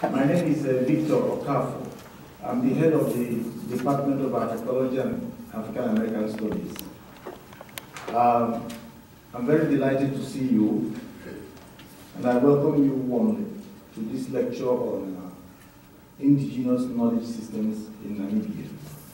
My name is Victor Okafo. I'm the head of the Department of Anthropology and African American Studies. I'm very delighted to see you, and I welcome you warmly to this lecture on indigenous knowledge systems in Namibia.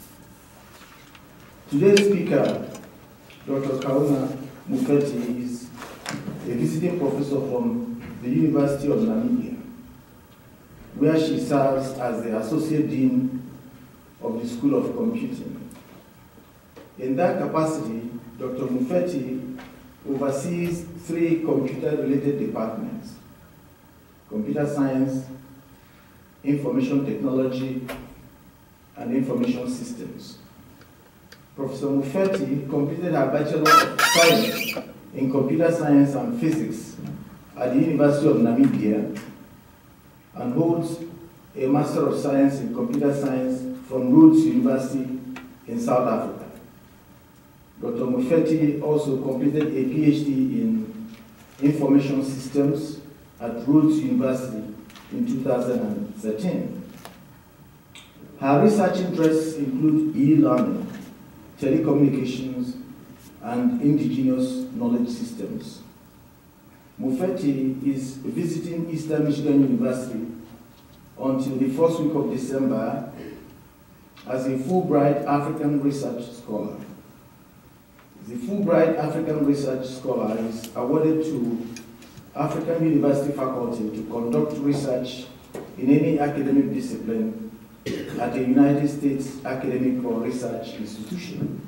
Today's speaker, Dr. Kauna Mufeti, is a visiting professor from the University of Namibia, where she serves as the Associate Dean of the School of Computing. In that capacity, Dr. Mufeti oversees 3 computer-related departments: computer science, information technology, and information systems. Professor Mufeti completed her Bachelor of Science in Computer Science and Physics at the University of Namibia and holds a Master of Science in Computer Science from Rhodes University in South Africa. Dr. Mufeti also completed a PhD in Information Systems at Rhodes University in 2013. Her research interests include e-learning, telecommunications, and indigenous knowledge systems. Mufeti is visiting Eastern Michigan University until the first week of December as a Fulbright African Research Scholar. The Fulbright African Research Scholar is awarded to African university faculty to conduct research in any academic discipline at a United States academic or research institution.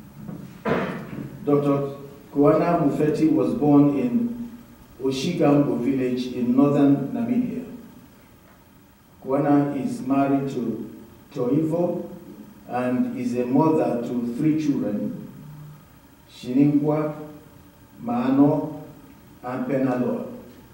Dr. Kauna Mufeti was born in Oshigambo village in northern Namibia. Kauna is married to Toivo and is a mother to 3 children, Shiningwa, Maano, and Penaloa.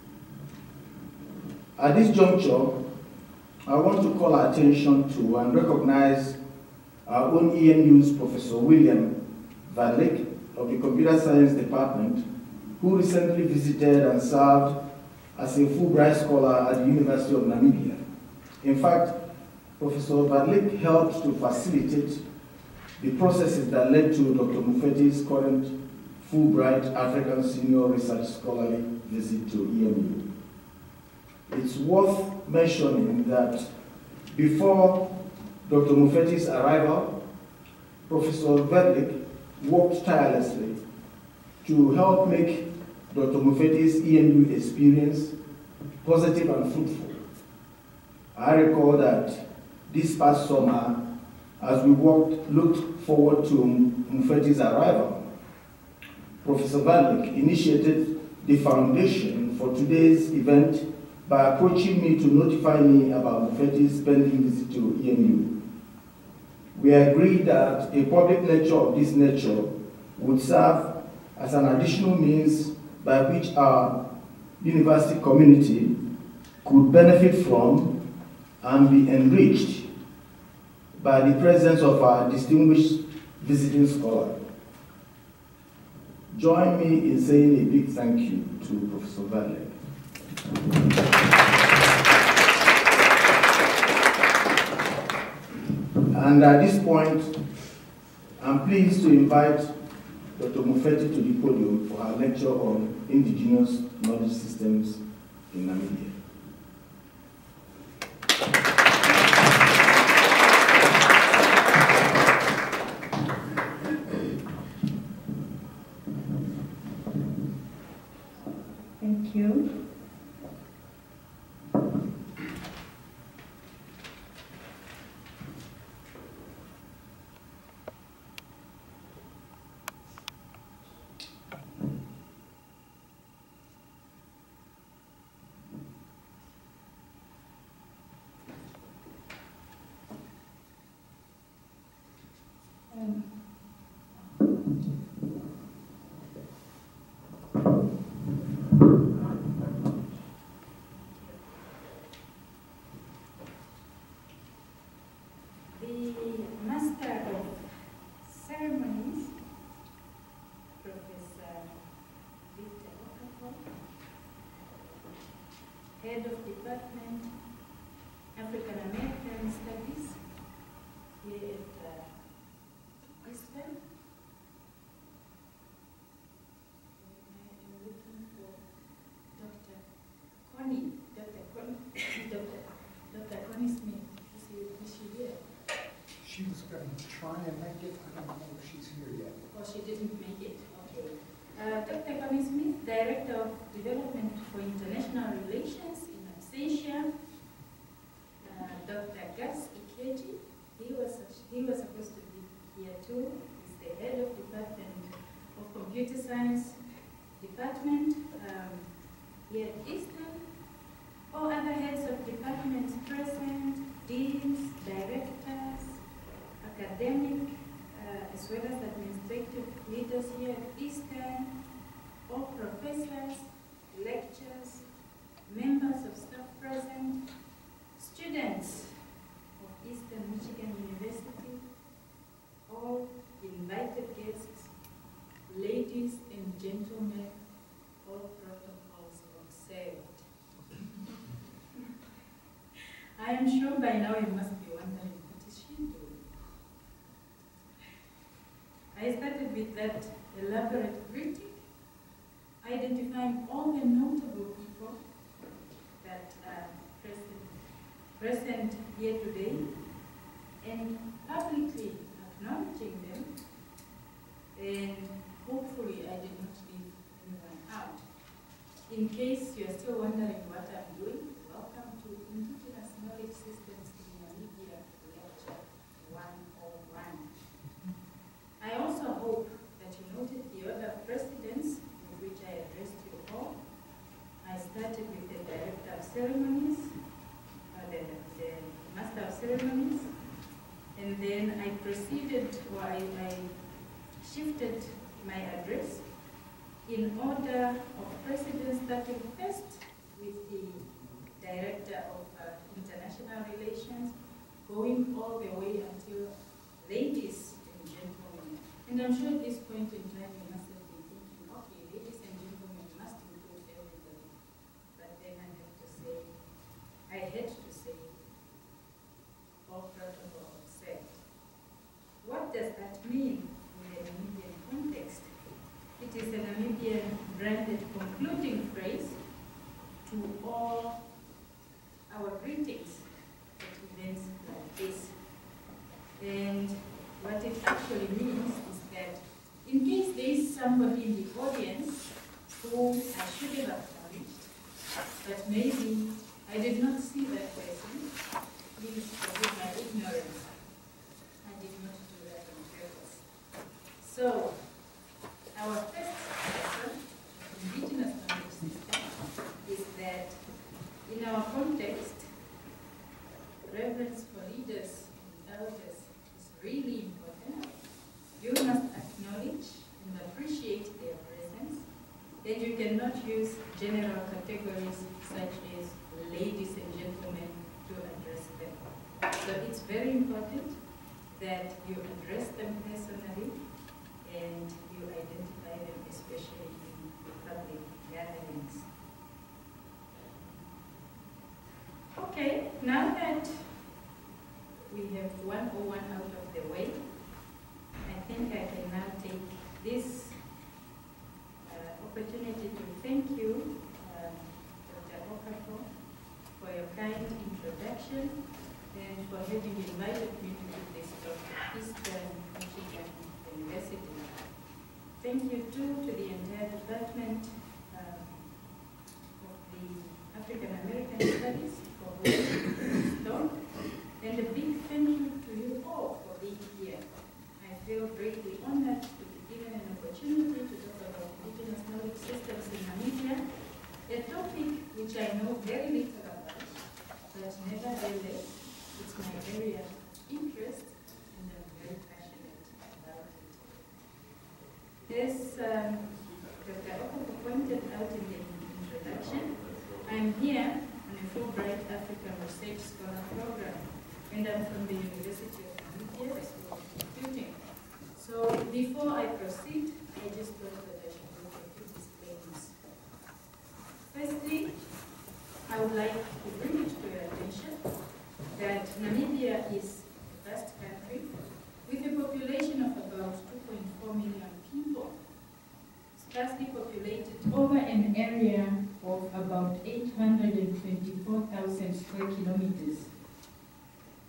At this juncture, I want to call our attention to and recognize our own EMU's Professor William Van Lyck of the Computer Science Department, who recently visited and served as a Fulbright Scholar at the University of Namibia. In fact, Professor Van Lyck helped to facilitate the processes that led to Dr. Mufeti's current Fulbright African Senior Research Scholarly visit to EMU. It's worth mentioning that before Dr. Mufeti's arrival, Professor Van Lyck worked tirelessly to help make Dr. Mufeti's EMU experience positive and fruitful. I recall that this past summer, as we looked forward to Mufeti's arrival, Professor Van Lyck initiated the foundation for today's event by approaching me to notify me about Mufeti's pending visit to EMU. We agreed that a public lecture of this nature would serve as an additional means by which our university community could benefit from and be enriched by the presence of our distinguished visiting scholar. Join me in saying a big thank you to Professor Van Lyck. And at this point, I'm pleased to invite Dr. Mufeti to the podium for her lecture on indigenous knowledge systems in Namibia. Thank you. The Master of Ceremonies, Professor Victor Okafo, Head of Department Tanya make it? I don't know if she's here yet. Oh, she didn't make it. Okay. Dr. Connie Smith, Director of Development for International Relations in absentia. Dr. Gus Ikeji, he was supposed to be here too. He's the head of Department of Computer Science Department here at Eastern. All other heads of departments present, deans, directors, academic, as well as administrative leaders here at Eastern, all professors, lecturers, members of staff present, students of Eastern Michigan University, all invited guests, ladies and gentlemen, all protocols observed. I am sure by now you must be wondering, what is she doing? I started with that elaborate greeting, identifying all the notable people that are present here today, and publicly acknowledging them, and hopefully I did not leave anyone out. In case you are still wondering what I'm doing, welcome to Indigenous Knowledge Systems in Namibia Lecture 101. I also hope that you noted the order of precedence with which I addressed you all. I started with the Director of Ceremonies, the Master of Ceremonies, and then I proceeded, or I shifted my address in order of precedence, starting first with the Director of International Relations, going all the way until ladies and gentlemen. And I'm sure at this point in time you must have been thinking, okay, ladies and gentlemen must include everybody. But then I had to say, all protocol observed. What does that mean in the Namibian context? It is a Namibian branded concluding phrase to all our greetings at events like this. And what it actually means is that in case there is somebody in the audience who I should have acknowledged, but maybe I did not see that person, please forgive my ignorance. I did not do that on purpose. So, our first lesson, Indigenous Knowledge System, is that in our context, reverence for leaders and elders is really important. You must acknowledge and appreciate their presence. Then you cannot use general categories such as ladies and gentlemen to address them. So it's very important that you address them personally and you identify them, especially in public gatherings. Okay, now that we have 101 out of the way, I think I can now take this opportunity to thank you, Dr. Okafor, for your kind introduction and for having invited me to give this talk at Eastern Michigan University. Thank you too to the entire department of the African American Studies for hosting this talk, and a big thank you to you all for being here. I feel greatly honored to be given an opportunity to talk about Indigenous knowledge systems in Namibia, a topic which I know very little about, but nevertheless, it's my area of interest and I'm very passionate about it. As Dr. Okafor pointed out in the introduction, I'm here on a Fulbright African Research Scholar Program, and I'm from the University of Namibia, the School of Computing. So before I proceed, I just thought that I should make a few disclaimers. Firstly, I would like to bring it to your attention that Namibia is a vast country with a population of about 2.4 million people, sparsely populated over an area of about 824,000 square kilometers.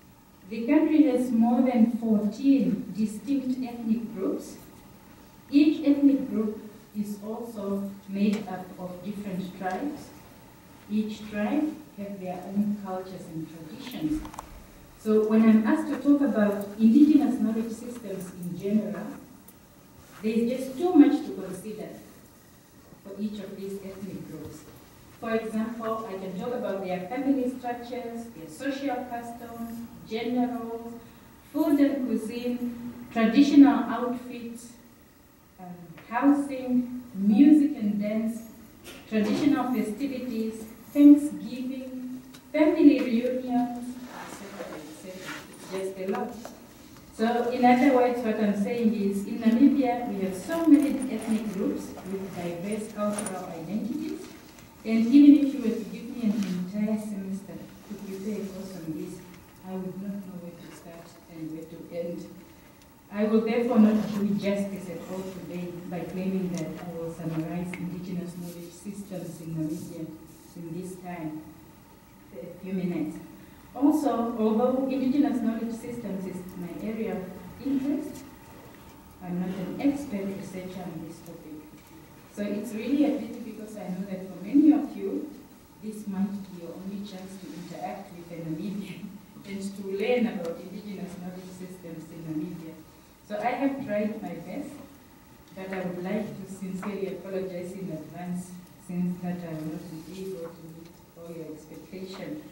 The country has more than 14 distinct ethnic groups. Each ethnic group is also made up of different tribes. Each tribe have their own cultures and traditions. So when I'm asked to talk about indigenous knowledge systems in general, there's just too much to consider for each of these ethnic groups. For example, I can talk about their family structures, their social customs, gender roles, food and cuisine, traditional outfits, housing, music and dance, traditional festivities, Thanksgiving, family reunions, etc. It's just a lot. So in other words, what I'm saying is, in Namibia, we have so many ethnic groups with diverse cultural identities. And even if you were to give me an entire semester to prepare a course on this, I would not know where to start and where to end. I will therefore not do justice at all today by claiming that I will summarize indigenous knowledge systems in Namibia in this time, a few minutes. Also, although indigenous knowledge systems is my area of interest, I'm not an expert researcher on this topic. So it's really a pity because I know that for many of you, this might be your only chance to interact with a Namibian and to learn about indigenous knowledge systems in Namibia. So I have tried my best, but I would like to sincerely apologize in advance since that I will not be able to meet all your expectations.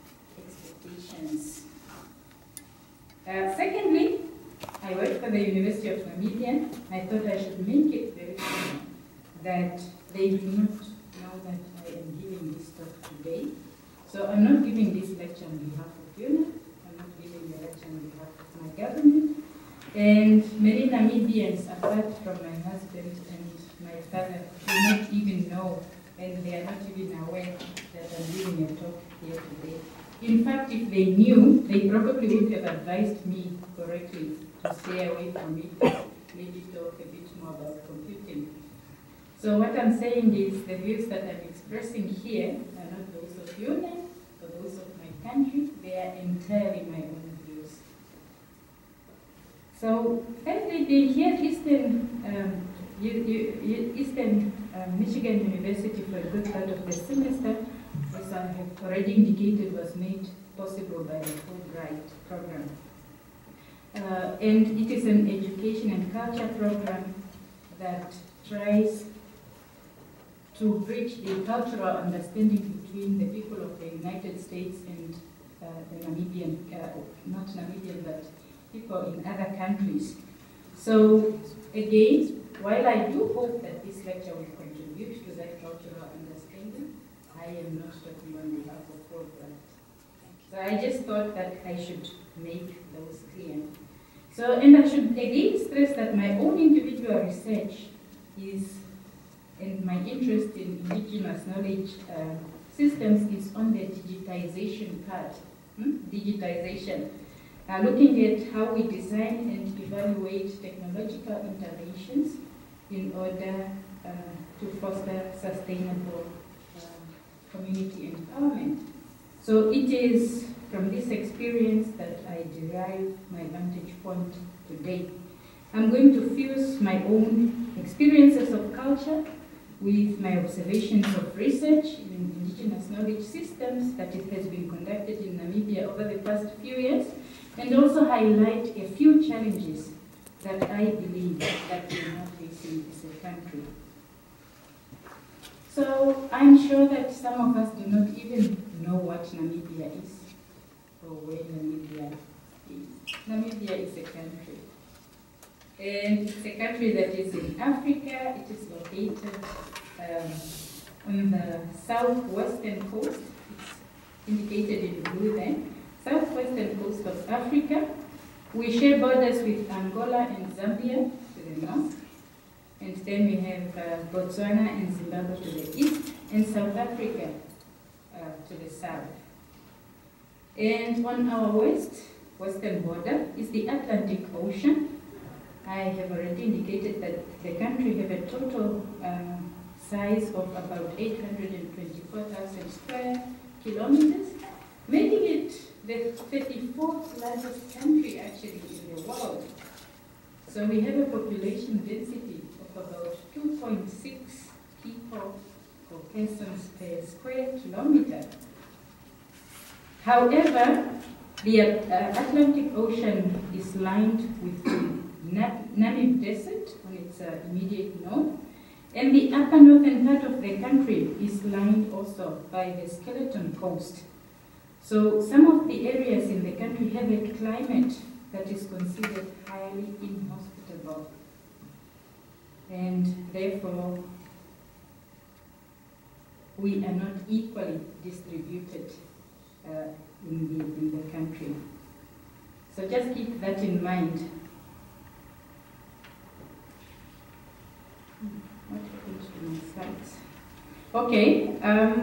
Secondly, I work for the University of Namibia. I thought I should make it very clear that they do not know that I am giving this talk today. So I'm not giving this lecture on behalf of UNA. I'm not giving the lecture on behalf of my government. And many Namibians, apart from my husband and my father, do not even know, and they are not even aware that I'm giving a talk here today. In fact, if they knew, they probably would have advised me correctly to stay away from it, maybe talk a bit more about computing. So what I'm saying is the views that I'm expressing here are not those of UNA or those of my country. They are entirely my own views. So, having been here at Eastern Michigan University for a good part of the semester, as I have already indicated, was made possible by the Fulbright program. And it is an education and culture program that tries to bridge the cultural understanding between the people of the United States and the Namibian, not Namibian, but people in other countries. So again, while I do hope that this lecture will contribute to that cultural understanding, I am not talking on behalf of Fulbright. So I just thought that I should make those clear. So, and I should again stress that my own individual research is, and my interest in indigenous knowledge systems is on the digitization part. Digitization. Looking at how we design and evaluate technological interventions in order to foster sustainable community empowerment. So it is from this experience that I derive my vantage point today. I'm going to fuse my own experiences of culture with my observations of research in indigenous knowledge systems that it has been conducted in Namibia over the past few years, and also highlight a few challenges that I believe that we are now facing as a country. So I'm sure that some of us do not even know what Namibia is or where Namibia is. Namibia is a country. And it's a country that is in Africa. It is located on the southwestern coast. It's indicated in blue there. Southwestern coast of Africa. We share borders with Angola and Zambia to the north. And then we have Botswana and Zimbabwe to the east, and South Africa to the south. And on our western border is the Atlantic Ocean. I have already indicated that the country have a total size of about 824,000 square kilometers, making it the 34th largest country actually in the world. So we have a population density of about 2.6 people or persons per square kilometer. However, the Atlantic Ocean is lined with the Namib Desert on its immediate north, and the upper northern part of the country is lined also by the Skeleton Coast. So some of the areas in the country have a climate that is considered highly inhospitable, and therefore we are not equally distributed in the country. So just keep that in mind. What happened to my slides? Okay.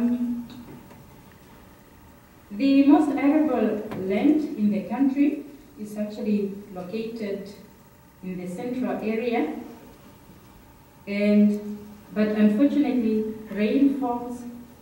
The most arable land in the country is actually located in the central area, but unfortunately rainfalls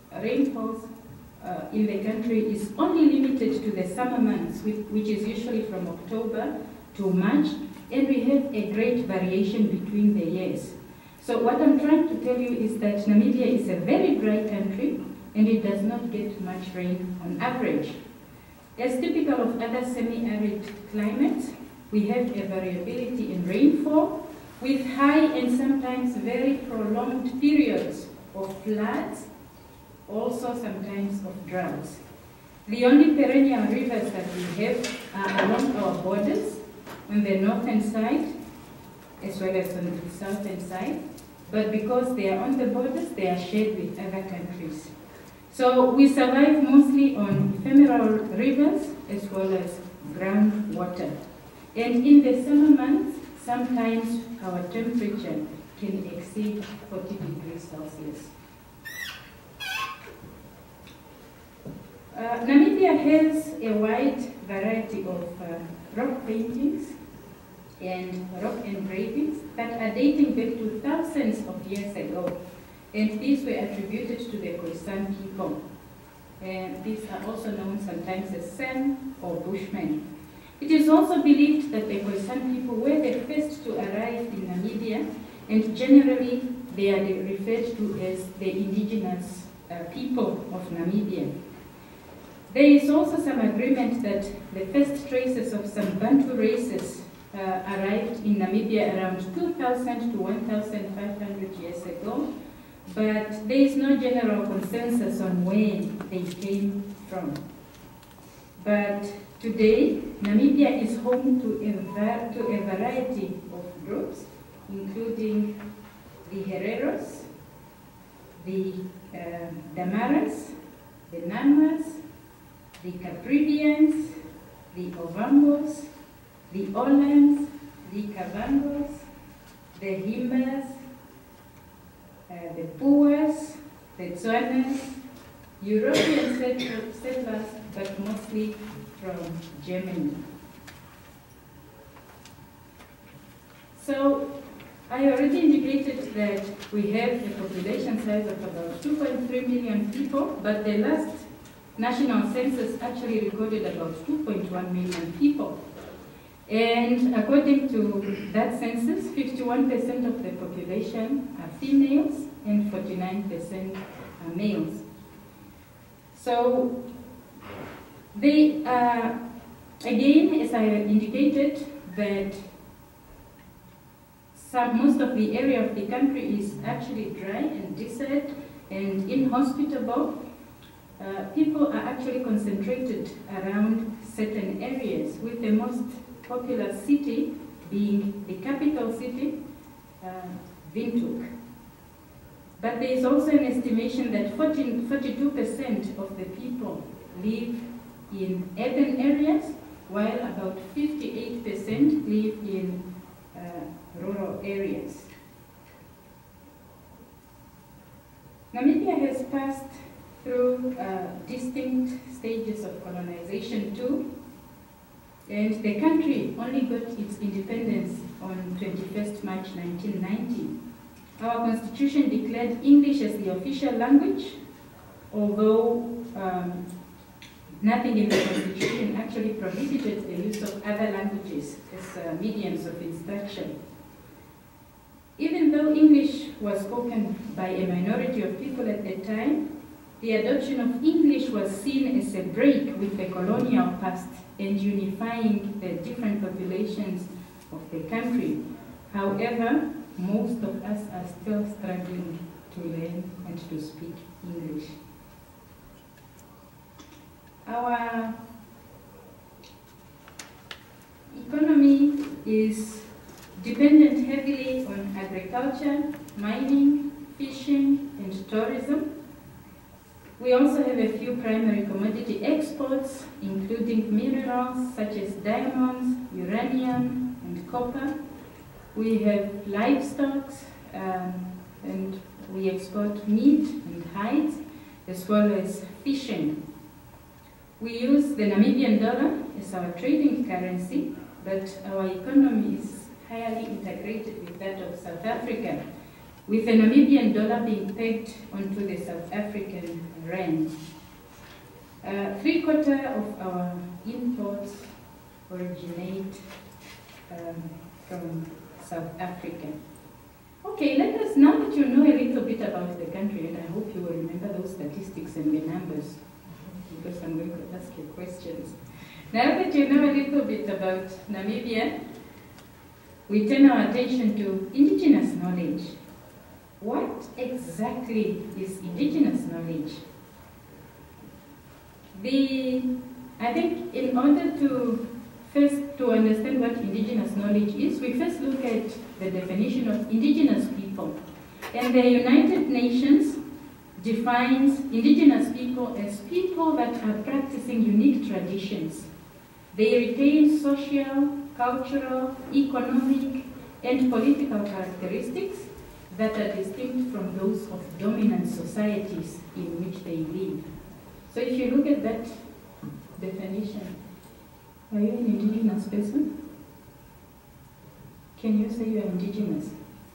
in the country is only limited to the summer months, which is usually from October to March, and we have a great variation between the years. So what I'm trying to tell you is that Namibia is a very dry country, and it does not get much rain on average. As typical of other semi-arid climates, we have a variability in rainfall with high and sometimes very prolonged periods of floods, also sometimes of droughts. The only perennial rivers that we have are along our borders, on the northern side, as well as on the southern side, but because they are on the borders, they are shared with other countries. So we survive mostly on ephemeral rivers as well as groundwater. And in the summer months, sometimes our temperature can exceed 40 degrees Celsius. Namibia has a wide variety of rock paintings and rock engravings that are dating back to thousands of years ago. And these were attributed to the Khoisan people. And these are also known sometimes as San or Bushmen. It is also believed that the Khoisan people were the first to arrive in Namibia, and generally they are referred to as the indigenous people of Namibia. There is also some agreement that the first traces of some Bantu races arrived in Namibia around 2,000 to 1,500 years ago, but there is no general consensus on where they came from. But today, Namibia is home to a variety of groups, including the Hereros, the Damaras, the Namas, the Caprivians, the Ovambos, the Olans, the Kavangos, the Himbas, the Puas, the Tswanas, European settlers, but mostly from Germany. So I already indicated that we have a population size of about 2.3 million people, but the last national census actually recorded about 2.1 million people. And according to that census, 51% of the population are females and 49% are males. So they are, again, as I indicated, that most of the area of the country is actually dry and desert and inhospitable. People are actually concentrated around certain areas, with the most popular city being the capital city, Windhoek. But there is also an estimation that 42% of the people live in urban areas, while about 58% live in rural areas. Namibia has passed through distinct stages of colonization too, and the country only got its independence on 21st March 1990. Our constitution declared English as the official language, although nothing in the Constitution actually prohibited the use of other languages as mediums of instruction. Even though English was spoken by a minority of people at the time, the adoption of English was seen as a break with the colonial past and unifying the different populations of the country. However, most of us are still struggling to learn and to speak English. Our economy is dependent heavily on agriculture, mining, fishing, and tourism. We also have a few primary commodity exports, including minerals such as diamonds, uranium, and copper. We have livestock, and we export meat and hides, as well as fishing. We use the Namibian dollar as our trading currency, but our economy is highly integrated with that of South Africa, with the Namibian dollar being pegged onto the South African rand. 3/4 of our imports originate from South Africa. Okay, let us, now that you know a little bit about the country, and I hope you will remember those statistics and the numbers, because I'm going to ask you questions. Now that you know a little bit about Namibia, we turn our attention to indigenous knowledge. What exactly is indigenous knowledge? I think in order to understand what indigenous knowledge is, we first look at the definition of indigenous people. And the United Nations defines indigenous people as people that are practicing unique traditions. They retain social, cultural, economic, and political characteristics that are distinct from those of dominant societies in which they live. So if you look at that definition, are you an indigenous person? Can you say you are indigenous?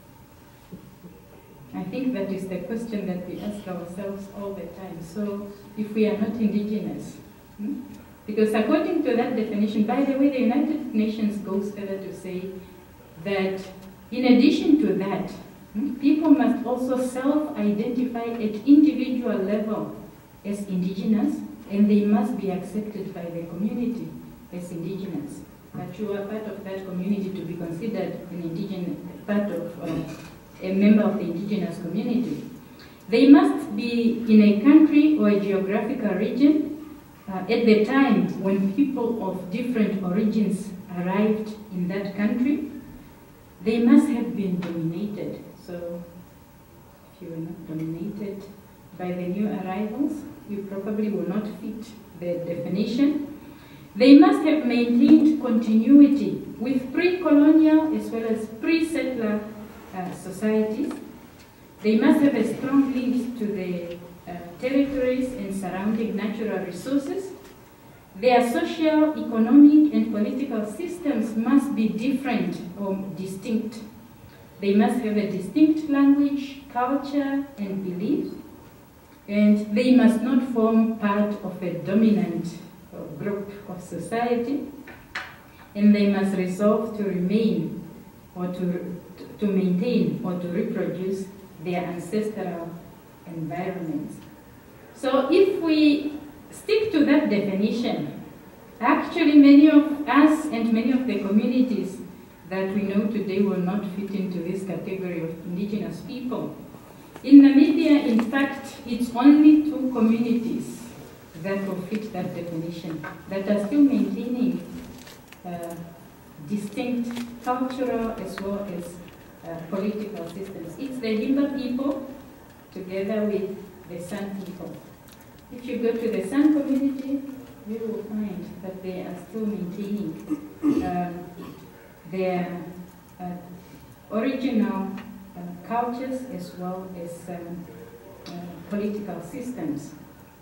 I think that is the question that we ask ourselves all the time. So if we are not indigenous, because according to that definition, by the way, the United Nations goes further to say that in addition to that, people must also self-identify at individual level as indigenous, and they must be accepted by the community as indigenous. That you are part of that community to be considered an indigenous, part of a member of the indigenous community. They must be in a country or a geographical region at the time when people of different origins arrived in that country. They must have been dominated. So if you were not dominated by the new arrivals, you probably will not fit the definition. They must have maintained continuity with pre-colonial as well as pre-settler societies. They must have a strong link to the territories and surrounding natural resources. Their social, economic, and political systems must be different or distinct. They must have a distinct language, culture, and beliefs. And they must not form part of a dominant group of society. And they must resolve to remain or to maintain or to reproduce their ancestral environments. So if we stick to that definition, actually many of us and many of the communities that we know today will not fit into this category of indigenous people. In Namibia, in fact, it's only 2 communities that will fit that definition, that are still maintaining distinct cultural as well as political systems. It's the Himba people together with the San people. If you go to the San community, you will find that they are still maintaining their original cultures as well as political systems.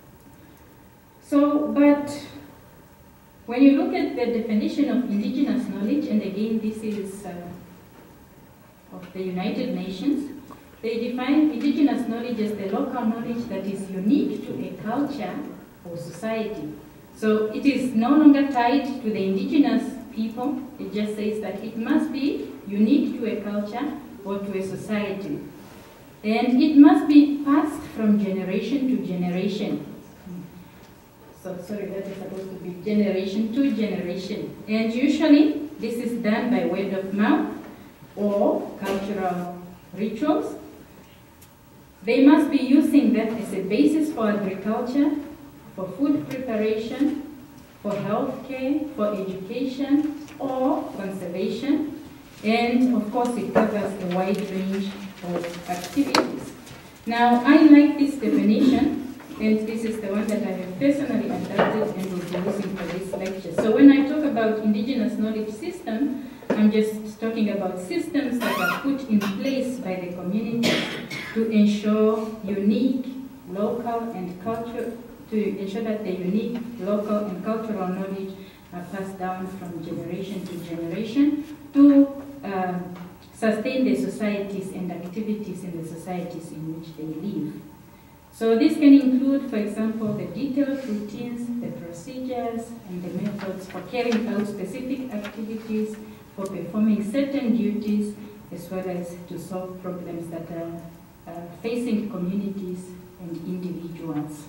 So, but when you look at the definition of indigenous knowledge, and again this is of the United Nations, they define indigenous knowledge as the local knowledge that is unique to a culture or society. So it is no longer tied to the indigenous people. It just says that it must be unique to a culture or to a society. And it must be passed from generation to generation. So, sorry, that is supposed to be generation to generation. And usually, this is done by word of mouth or cultural rituals. They must be using that as a basis for agriculture, for food preparation, for healthcare, for education, or conservation. And of course, it covers a wide range of activities. Now, I like this definition, and this is the one that I have personally adapted and will be using for this lecture. So when I talk about indigenous knowledge system, I'm just talking about systems that are put in place by the community to ensure unique, local, and cultural, to ensure that the unique, local, and cultural knowledge are passed down from generation to generation to sustain the societies and activities in the societies in which they live. So this can include, for example, the detailed routines, the procedures, and the methods for carrying out specific activities, for performing certain duties, as well as to solve problems that are facing communities and individuals.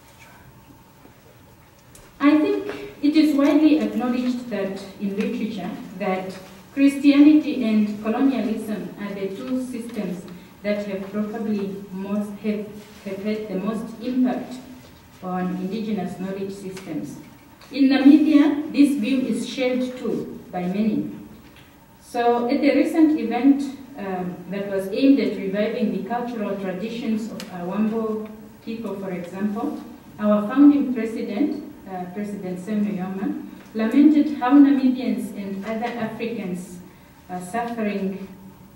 I think it is widely acknowledged that in literature that Christianity and colonialism are the two systems that have probably have had the most impact on indigenous knowledge systems. In Namibia, this view is shared too by many. So at the recent event that was aimed at reviving the cultural traditions of Awambo people, for example, our founding president, President Sam Nujoma, lamented how Namibians and other Africans are suffering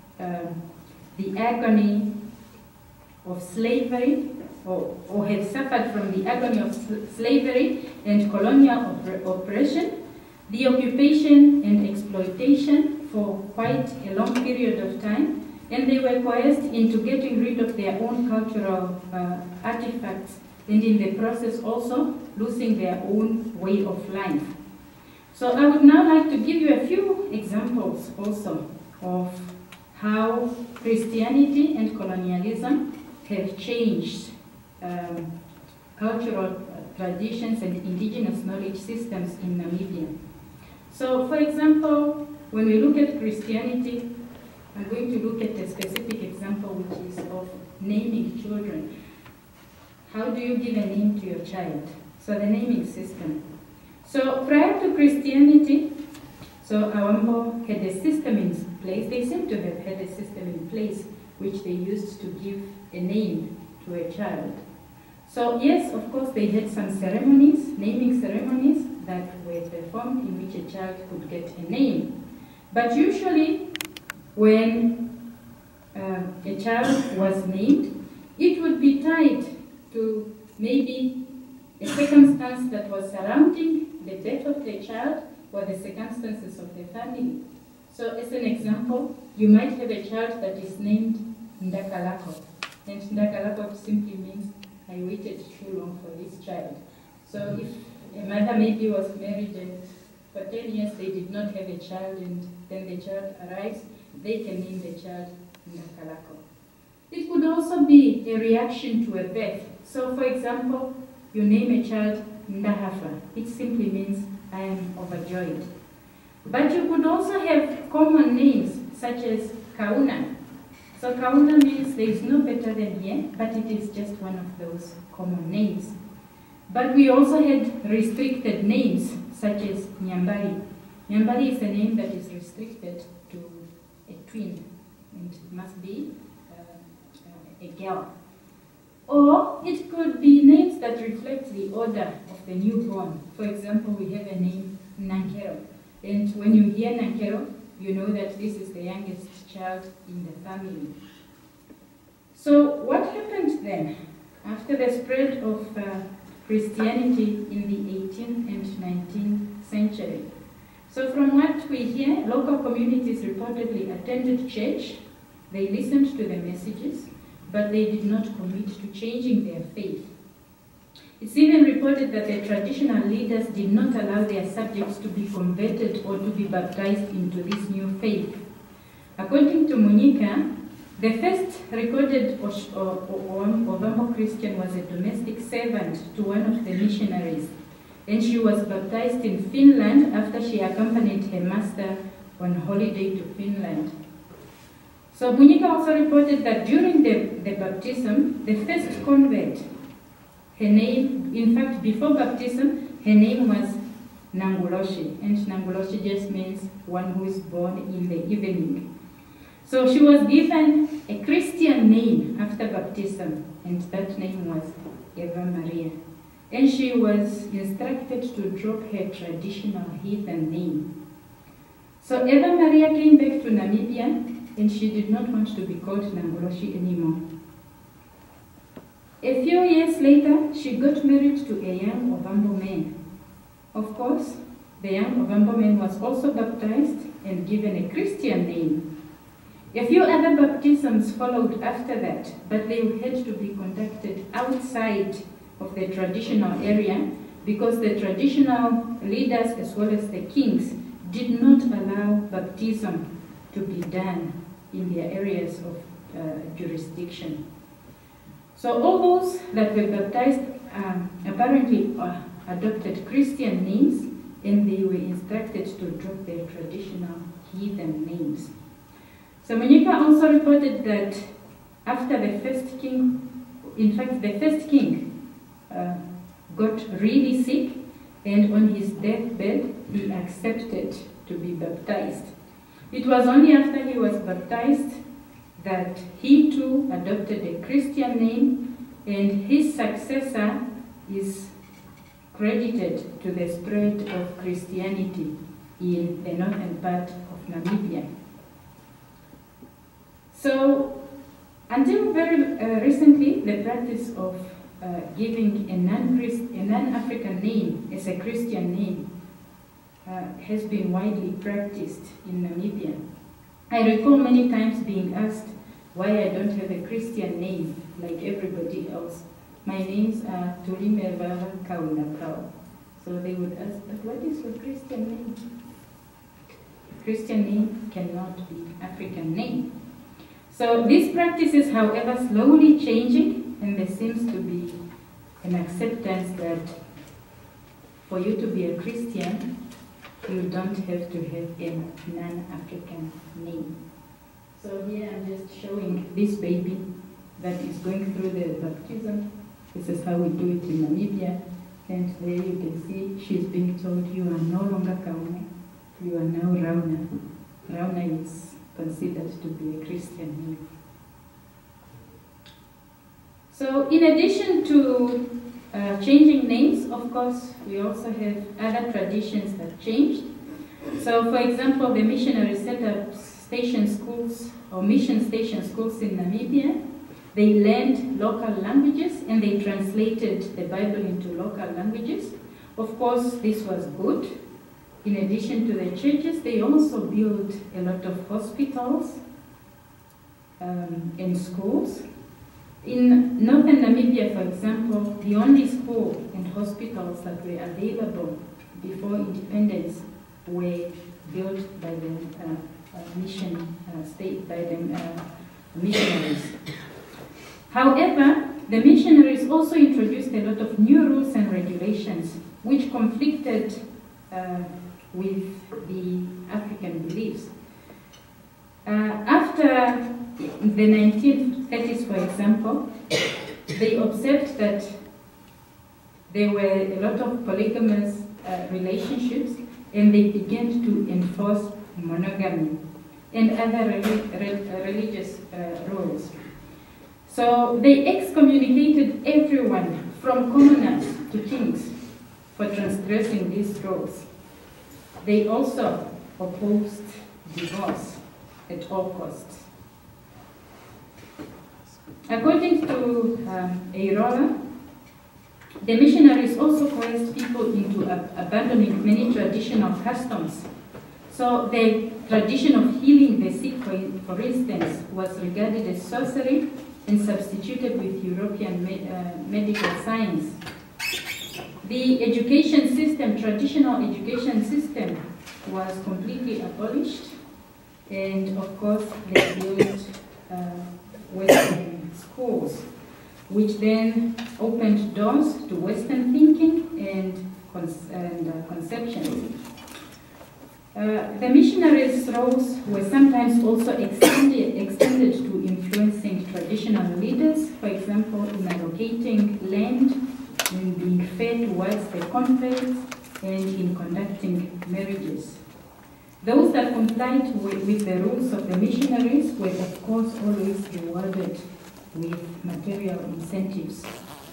the agony of slavery, or have suffered from the agony of slavery and colonial oppression, the occupation and exploitation for quite a long period of time, and they were coerced into getting rid of their own cultural artifacts, and in the process also losing their own way of life. So I would now like to give you a few examples also of how Christianity and colonialism have changed cultural traditions and indigenous knowledge systems in Namibia. So for example, when we look at Christianity, I'm going to look at a specific example, which is of naming children. How do you give a name to your child? So the naming system. So prior to Christianity, so Awambo had a system in place. They seem to have had a system in place which they used to give a name to a child. So yes, of course, they had some ceremonies, naming ceremonies that were performed in which a child could get a name. But usually, when a child was named, it would be tied to maybe a circumstance that was surrounding the death of the child or the circumstances of the family. So as an example, you might have a child that is named Ndakalako. And Ndakalako simply means, I waited too long for this child. So if a mother maybe was married and for 10 years they did not have a child, and then the child arrives, they can name the child Ndakalako. It could also be a reaction to a birth. So for example, you name a child Ndahafa. It simply means, I am overjoyed. But you could also have common names, such as Kauna. So Kauna means there is no better than here, but it is just one of those common names. But we also had restricted names, such as Nyambari. Nyambari is a name that is restricted to a twin, and it must be a girl. Or it could be names that reflect the order of the newborn. For example, we have a name Nankero. And when you hear Nankero, you know that this is the youngest child in the family. So what happened then? After the spread of Christianity in the 18th and 19th century. So from what we hear, local communities reportedly attended church, they listened to the messages, but they did not commit to changing their faith. It's even reported that the traditional leaders did not allow their subjects to be converted or to be baptized into this new faith. According to Munyika, the first recorded Ovambo Christian was a domestic servant to one of the missionaries, and she was baptized in Finland after she accompanied her master on holiday to Finland. So Munyika also reported that during the baptism, the first convert, her name, in fact, before baptism, her name was Nanguloshi, and Nanguloshi just means one who is born in the evening. So she was given a Christian name after baptism, and that name was Eva Maria. And she was instructed to drop her traditional heathen name. So Eva Maria came back to Namibia, and she did not want to be called Nanguloshi anymore. A few years later, she got married to a young Ovambo man. Of course, the young Ovambo man was also baptized and given a Christian name. A few other baptisms followed after that, but they had to be conducted outside of the traditional area because the traditional leaders as well as the kings did not allow baptism to be done in their areas of jurisdiction. So all those that were baptized apparently adopted Christian names, and they were instructed to drop their traditional heathen names. So Munyika also reported that after the first king, in fact the first king got really sick, and on his deathbed he accepted to be baptized. It was only after he was baptized that he too adopted a Christian name, and his successor is credited to the spread of Christianity in the northern part of Namibia. So, until very recently, the practice of giving a non-African name as a Christian name has been widely practiced in Namibia. I recall many times being asked why I don't have a Christian name like everybody else. My names are Tulimeva Kaunakau. So they would ask, but what is your Christian name? Christian name cannot be African name. So this practice is, however, slowly changing, and there seems to be an acceptance that for you to be a Christian, you don't have to have a non-African name. So here I'm just showing this baby that is going through the baptism. This is how we do it in Namibia. And there you can see she's being told, you are no longer Kaune, you are now Rauna. Rauna is considered to be a Christian name. So in addition to changing names, of course, we also have other traditions that changed. So for example, the missionaries set up station schools or mission station schools in Namibia. They learned local languages and they translated the Bible into local languages. Of course, this was good. In addition to the churches, they also built a lot of hospitals and schools. In northern Namibia, for example, the only school and hospitals that were available before independence were built by the missionaries. However, the missionaries also introduced a lot of new rules and regulations which conflicted with the African beliefs. After the 1930s, for example, they observed that there were a lot of polygamous relationships, and they began to enforce monogamy and other religious rules. So they excommunicated everyone from commoners to kings for transgressing these rules. They also opposed divorce at all costs. According to Eirola, the missionaries also coerced people into abandoning many traditional customs. So the tradition of healing the sick, for instance, was regarded as sorcery and substituted with European medical science. The education system, traditional education system, was completely abolished, and of course they built Western schools, which then opened doors to Western thinking and conceptions. The missionaries' roles were sometimes also extended to influencing traditional leaders, for example, in allocating land, in being fair towards the converts, and in conducting marriages. Those that complied with the rules of the missionaries were, of course, always rewarded with material incentives.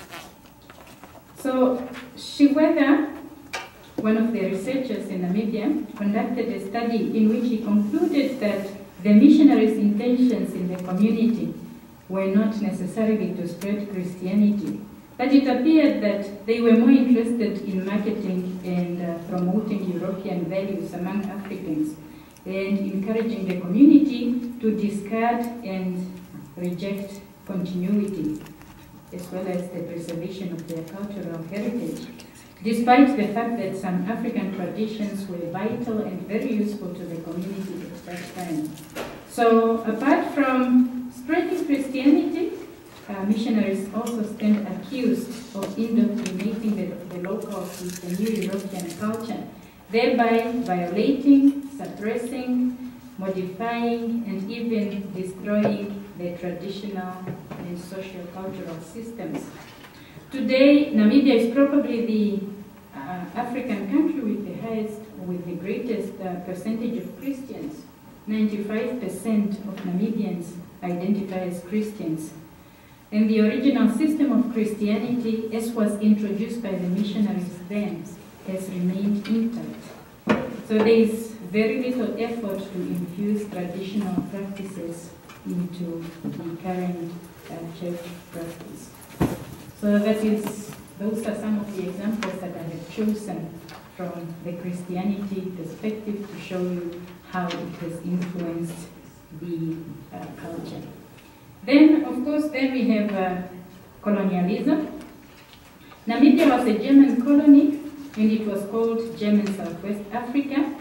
So, Shiweda, one of the researchers in Namibia, conducted a study in which he concluded that the missionaries' intentions in the community were not necessarily to spread Christianity, but it appeared that they were more interested in marketing and promoting European values among Africans and encouraging the community to discard and reject continuity, as well as the preservation of their cultural heritage, despite the fact that some African traditions were vital and very useful to the community at that time. So apart from spreading Christianity, missionaries also stand accused of indoctrinating the locals with the new European culture, thereby violating, suppressing, modifying, and even destroying the traditional and socio-cultural systems. Today, Namibia is probably the African country with the greatest percentage of Christians. 95% of Namibians identify as Christians. And the original system of Christianity, as was introduced by the missionaries then, has remained intact. So there is very little effort to infuse traditional practices into the current church practice. So those are some of the examples that I have chosen from the Christianity perspective to show you how it has influenced the culture. Then, of course, we have colonialism. Namibia was a German colony, and it was called German Southwest Africa.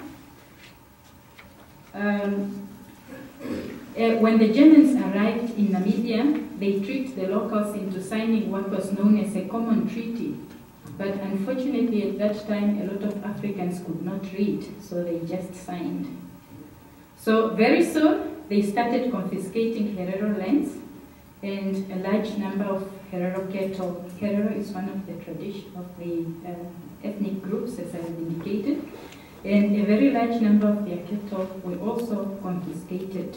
When the Germans arrived in Namibia, they tricked the locals into signing what was known as a common treaty. But unfortunately, at that time, a lot of Africans could not read, so they just signed. So very soon, they started confiscating Herero lands, and a large number of Herero cattle. Herero is one of the ethnic groups, as I have indicated, and a very large number of their cattle were also confiscated.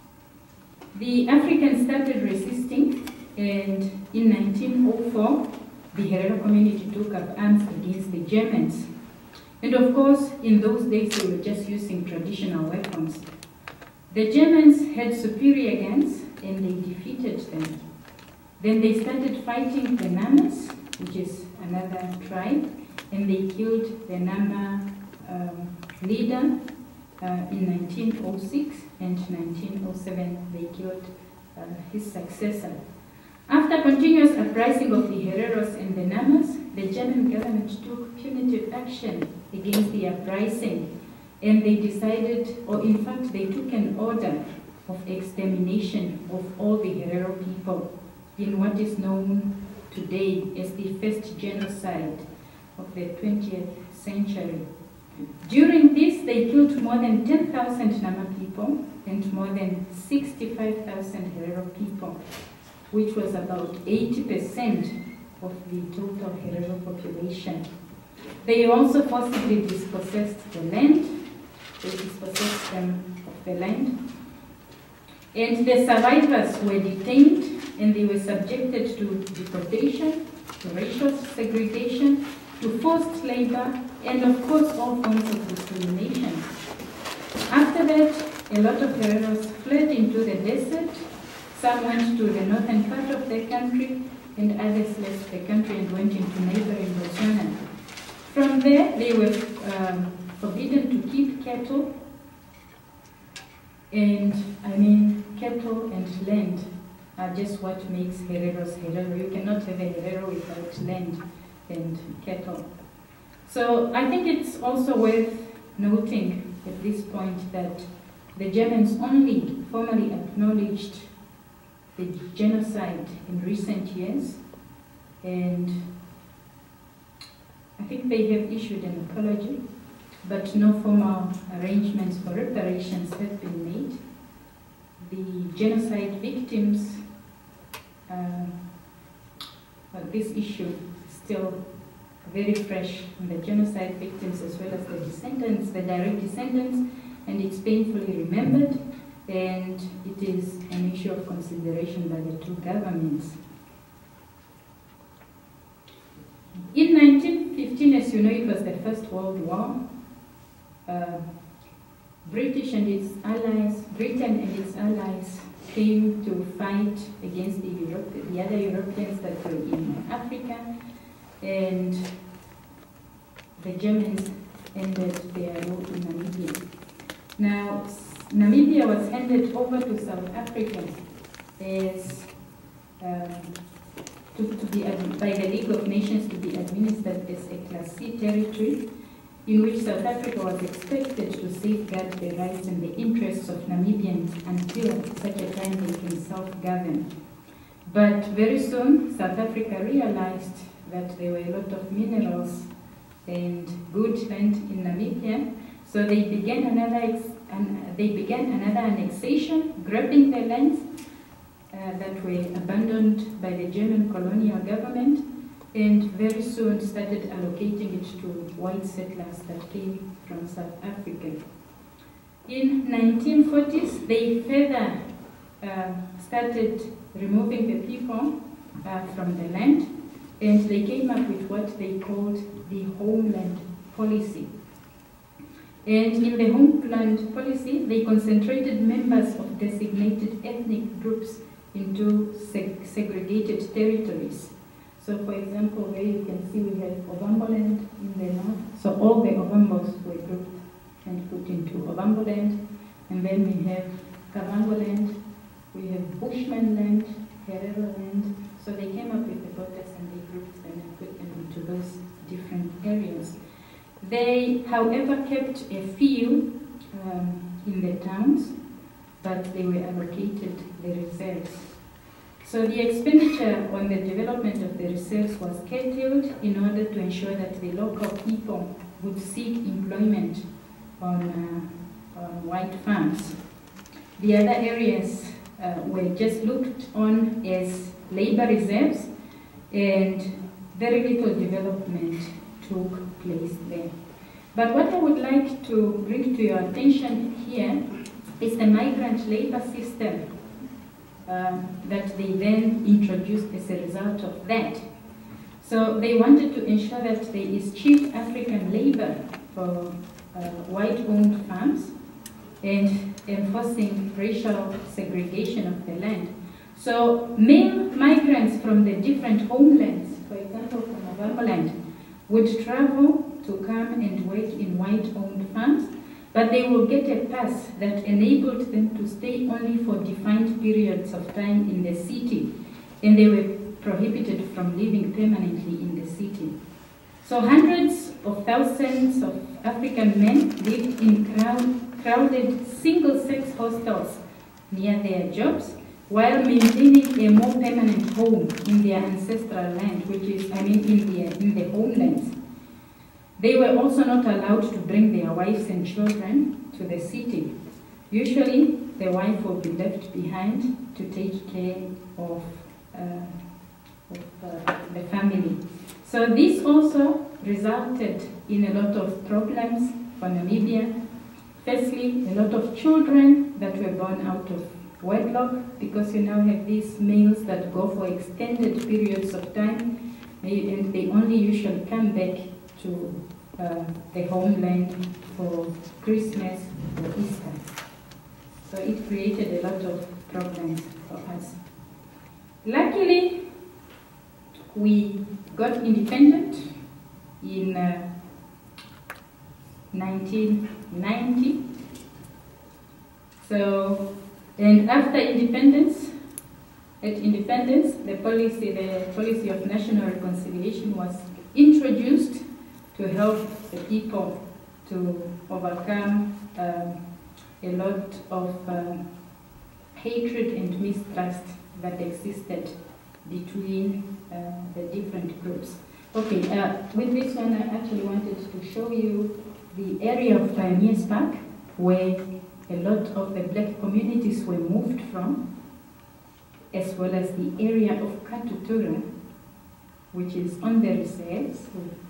The Africans started resisting, and in 1904, the Herero community took up arms against the Germans. And of course, in those days, they were just using traditional weapons. The Germans had superior guns, and they defeated them. Then they started fighting the Namas, which is another tribe, and they killed the Nama leader in 1906, and 1907 they killed his successor. After continuous uprising of the Hereros and the Namas, the German government took punitive action against the uprising, and they decided, or in fact they took an order of extermination of all the Herero people in what is known today as the first genocide of the 20th century. During this, they killed more than 10,000 Nama people and more than 65,000 Herero people, which was about 80% of the total Herero population. They also forcibly dispossessed the land. They dispossessed them of the land. And the survivors were detained, and they were subjected to deportation, to racial segregation, to forced labor, and of course all forms of discrimination. After that, a lot of Hereros fled into the desert. Some went to the northern part of the country, and others left the country and went into neighboring Botswana. From there, they were forbidden to keep cattle. And I mean, cattle and land are just what makes Hereros Herero. You cannot have a Herero without land. and cattle. So I think it's also worth noting at this point that the Germans only formally acknowledged the genocide in recent years, and I think they have issued an apology, but no formal arrangements for reparations have been made. The genocide victims, this issue is still very fresh in the genocide victims as well as the descendants, the direct descendants, and it's painfully remembered, and it is an issue of consideration by the two governments. In 1915, as you know, it was the First World War. Britain and its allies came to fight against the other Europeans that were in Africa, and the Germans ended their rule in Namibia. Now, Namibia was handed over to South Africa as by the League of Nations to be administered as a Class C territory, in which South Africa was expected to safeguard the rights and the interests of Namibians until such a time they can self-govern. But very soon, South Africa realized that there were a lot of minerals and good land in Namibia, so they began another annexation, grabbing the lands that were abandoned by the German colonial government, and very soon started allocating it to white settlers that came from South Africa. In 1940s, they further started removing the people from the land, and they came up with what they called the homeland policy. And in the homeland policy, they concentrated members of designated ethnic groups into segregated territories. So for example, where you can see we have Ovamboland in the north. So all the Ovambos were grouped and put into Ovamboland. And then we have Kavangoland, we have Bushman land, Herero land. So they came up with the borders and they grouped them and put them into those different areas. They, however, kept a few in the towns, but they were allocated the reserves. So the expenditure on the development of the reserves was curtailed in order to ensure that the local people would seek employment on white farms. The other areas were just looked on as labor reserves, and very little development took place there. But what I would like to bring to your attention here is the migrant labor system that they then introduced as a result of that. So they wanted to ensure that there is cheap African labor for white-owned farms and enforcing racial segregation of the land. So male migrants from the different homelands, for example from Ovamboland, would travel to come and work in white-owned farms, but they will get a pass that enabled them to stay only for defined periods of time in the city, and they were prohibited from living permanently in the city. So hundreds of thousands of African men lived in crowded single-sex hostels near their jobs, while maintaining a more permanent home in their ancestral land, which is, in the homelands. They were also not allowed to bring their wives and children to the city. Usually, the wife will be left behind to take care of the family. So this also resulted in a lot of problems for Namibia. Firstly, a lot of children that were born out of wedlock, because you now have these males that go for extended periods of time, and they only usually come back to the homeland for Christmas or Easter. So it created a lot of problems for us. Luckily, we got independent in 1990. So, and after independence, the policy of national reconciliation was introduced to help the people to overcome a lot of hatred and mistrust that existed between the different groups. Okay, with this one I actually wanted to show you the area of Pioneers Park where a lot of the black communities were moved from, as well as the area of Katutura, which is on the reserves.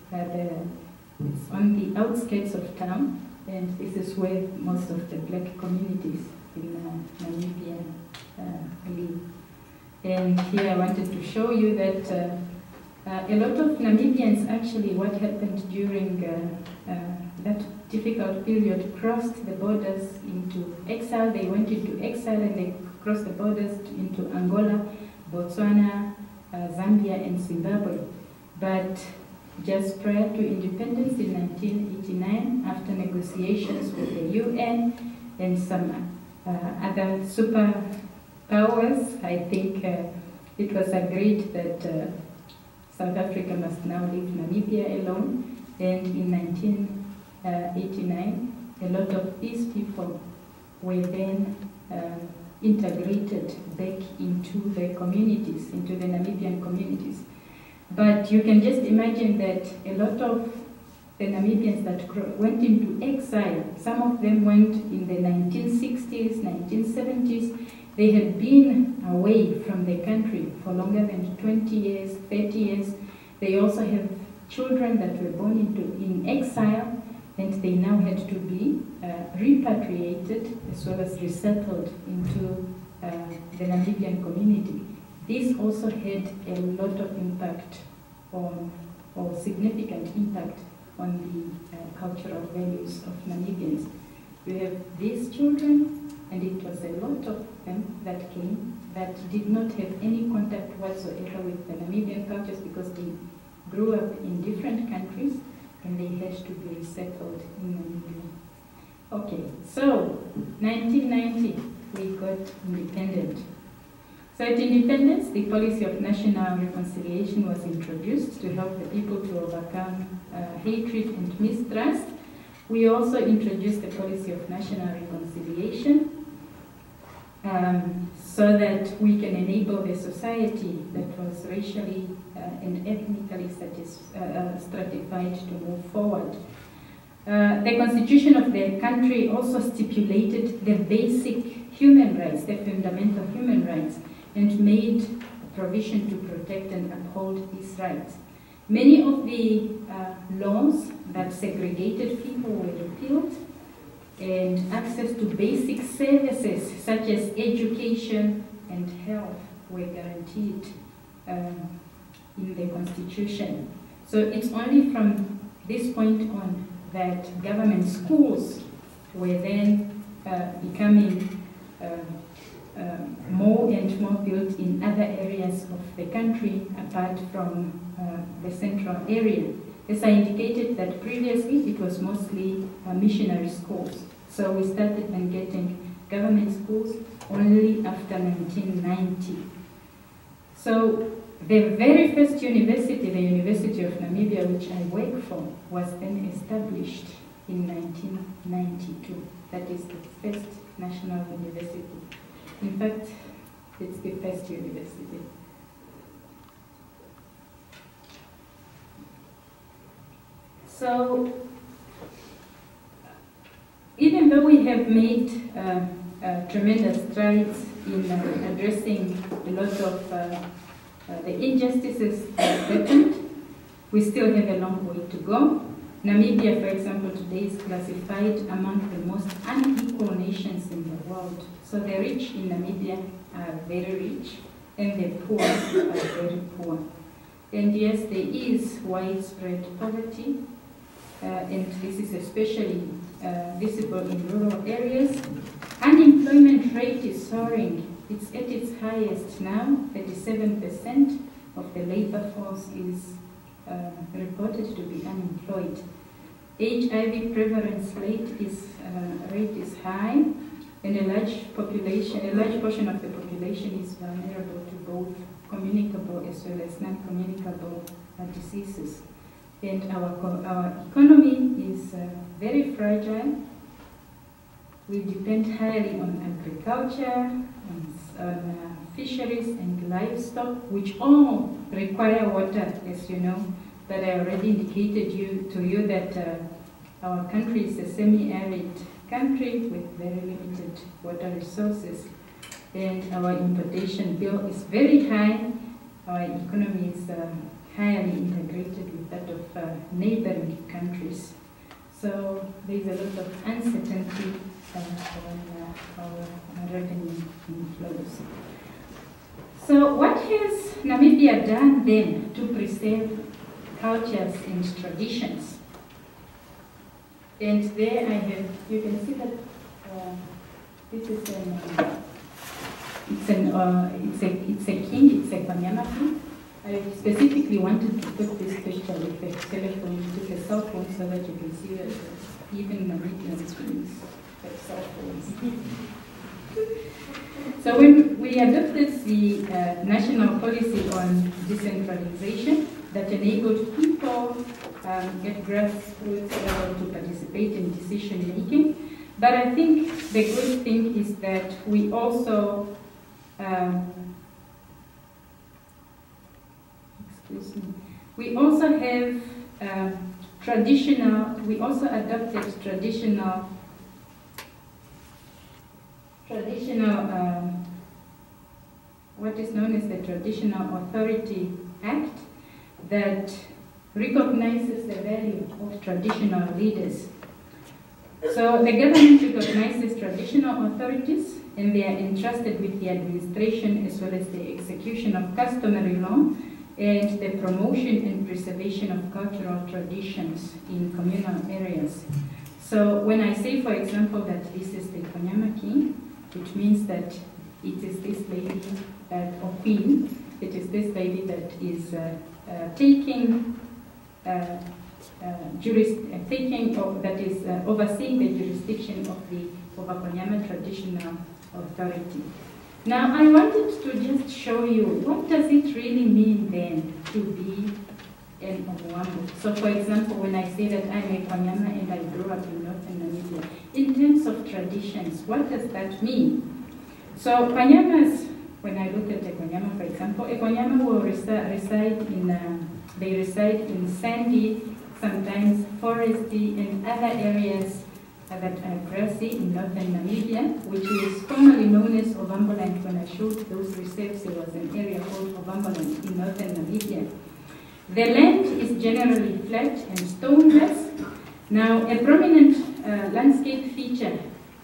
It's on the outskirts of town, and this is where most of the black communities in Namibia live. And here I wanted to show you that a lot of Namibians actually, what happened during that difficult period, crossed the borders into exile. They went into exile and they crossed the borders into Angola, Botswana, Zambia and Zimbabwe. But just prior to independence in 1989, after negotiations with the UN and some other superpowers, I think it was agreed that South Africa must now leave Namibia alone. And in 1989, a lot of these people were then integrated back into the communities, into the Namibian communities. But you can just imagine that a lot of the Namibians that went into exile, some of them went in the 1960s, 1970s. They had been away from the country for longer than 20 years, 30 years. They also have children that were born in exile, and they now had to be repatriated as well as resettled into the Namibian community. This also had a lot of impact on, or significant impact on the cultural values of Namibians. You have these children, and it was a lot of them that came that did not have any contact whatsoever with the Namibian cultures because they grew up in different countries and they had to be resettled in Namibia. Okay, so 1990 we got independent. So at independence, the policy of national reconciliation was introduced to help the people to overcome hatred and mistrust. We also introduced the policy of national reconciliation so that we can enable the society that was racially and ethnically stratified to move forward. The constitution of the country also stipulated the basic human rights, the fundamental human rights, and made provision to protect and uphold these rights. Many of the laws that segregated people were repealed, and access to basic services such as education and health were guaranteed in the Constitution. So it's only from this point on that government schools were then becoming more and more built in other areas of the country apart from the central area. As I indicated that previously it was mostly missionary schools. So we started then getting government schools only after 1990. So the very first university, the University of Namibia, which I work for, was then established in 1992. That is the first national university. In fact, it's the first university. So, even though we have made tremendous strides in addressing a lot of the injustices that happened, we still have a long way to go. Namibia, for example, today is classified among the most unequal nations in the world. So the rich in Namibia are very rich, and the poor are very poor. And yes, there is widespread poverty, and this is especially visible in rural areas. Unemployment rate is soaring. It's at its highest now. 37% of the labor force is reported to be unemployed. HIV prevalence rate is high, and a large portion of the population is vulnerable to both communicable as well as non-communicable diseases. And our economy is very fragile. We depend highly on agriculture, on fisheries and livestock, which all require water, as you know. But I already indicated to you that our country is a semi-arid country with very limited water resources. And our importation bill is very high. Our economy is highly integrated with that of neighboring countries. So there's a lot of uncertainty on our revenue inflows. So what has Namibia done then to preserve cultures and traditions? And there I have, you can see that this is it's a king, it's a Kwanyama king. I specifically wanted to put this picture with a telephone, took a cell phone so that you can see that even Namibians have cell phones. So when we adopted the national policy on decentralization that enabled people at grassroots level to participate in decision making, but I think the good thing is that we also we also have we also adopted traditional what is known as the Traditional Authority Act that recognizes the value of traditional leaders. So the government recognizes traditional authorities and they are entrusted with the administration as well as the execution of customary law and the promotion and preservation of cultural traditions in communal areas. So when I say, for example, that this is the Kwanyama king, which means that it is this lady, or queen, it is this lady that is overseeing the jurisdiction of the Kwanyama Traditional Authority. Now, I wanted to just show you what does it really mean then to be an Omuambo. So, for example, when I say that I'm a Kwanyama and I grew up in northern Namibia, in terms of traditions, what does that mean? So, Kwanyamas, when I look at a Kwanyama, for example, a Kwanyama will reside in sandy, sometimes foresty, and other areas that are grassy in northern Namibia, which is formerly known as Ovamboland. When I showed those reserves, there was an area called Ovamboland in northern Namibia. The land is generally flat and stoneless. Now, a prominent landscape feature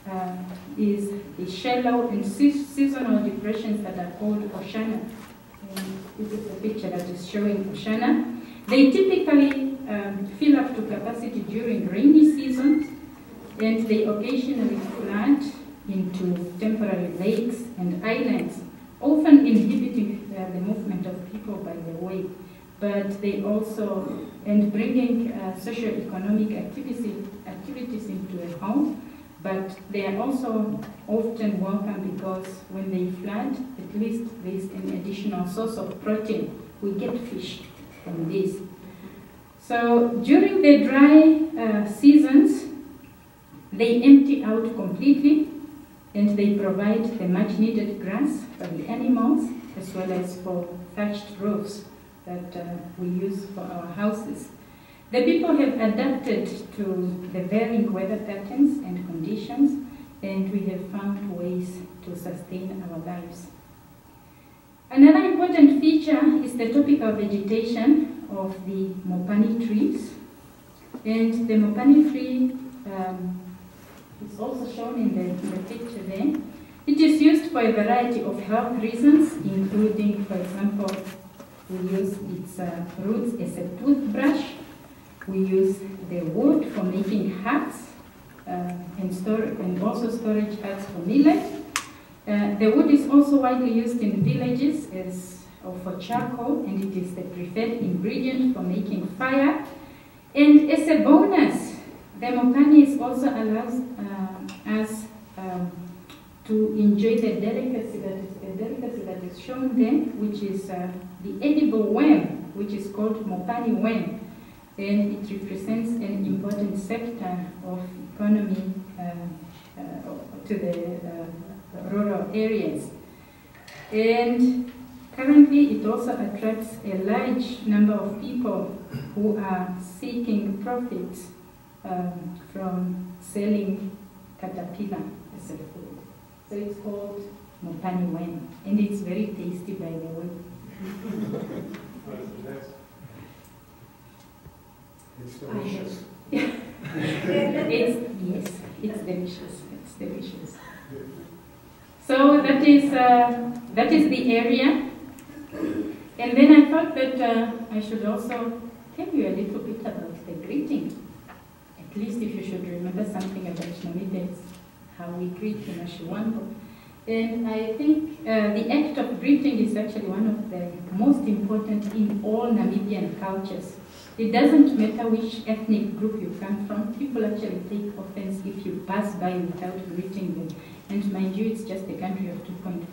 is the shallow and seasonal depressions that are called Oshana. This is a picture that is showing Oshana. They typically fill up to capacity during rainy seasons, and they occasionally flood into temporary lakes and islands, often inhibiting the movement of people by the way. But they also, and bringing socio-economic activities into a home, but they are also often welcome because when they flood, at least there is an additional source of protein. We get fish from this. So during the dry seasons, they empty out completely and they provide the much needed grass for the animals as well as for thatched roofs that we use for our houses. The people have adapted to the varying weather patterns and conditions, and we have found ways to sustain our lives. Another important feature is the tropical vegetation of the Mopani trees. And the Mopani tree is also shown in the picture there. It is used for a variety of health reasons, including, for example, we use its roots as a toothbrush. We use the wood for making huts and also storage huts for millet. The wood is also widely used in villages for charcoal, and it is the preferred ingredient for making fire. And as a bonus, the Mopani also allows us to enjoy the delicacy that is shown there, which is the edible worm, which is called Mopani worm. and it represents an important sector of economy to the rural areas. And currently, it also attracts a large number of people who are seeking profits from selling caterpillar as a food. So it's called Mopani Wen, and it's very tasty, by the way. It's delicious. Yes, it's delicious. It's delicious. So that is the area. And then I thought that I should also tell you a little bit about the greeting. At least if you should remember something about Namibia, how we greet in Ashiwambo. And I think the act of greeting is actually one of the most important in all Namibian cultures. It doesn't matter which ethnic group you come from, people actually take offense if you pass by without greeting them. And mind you, it's just a country of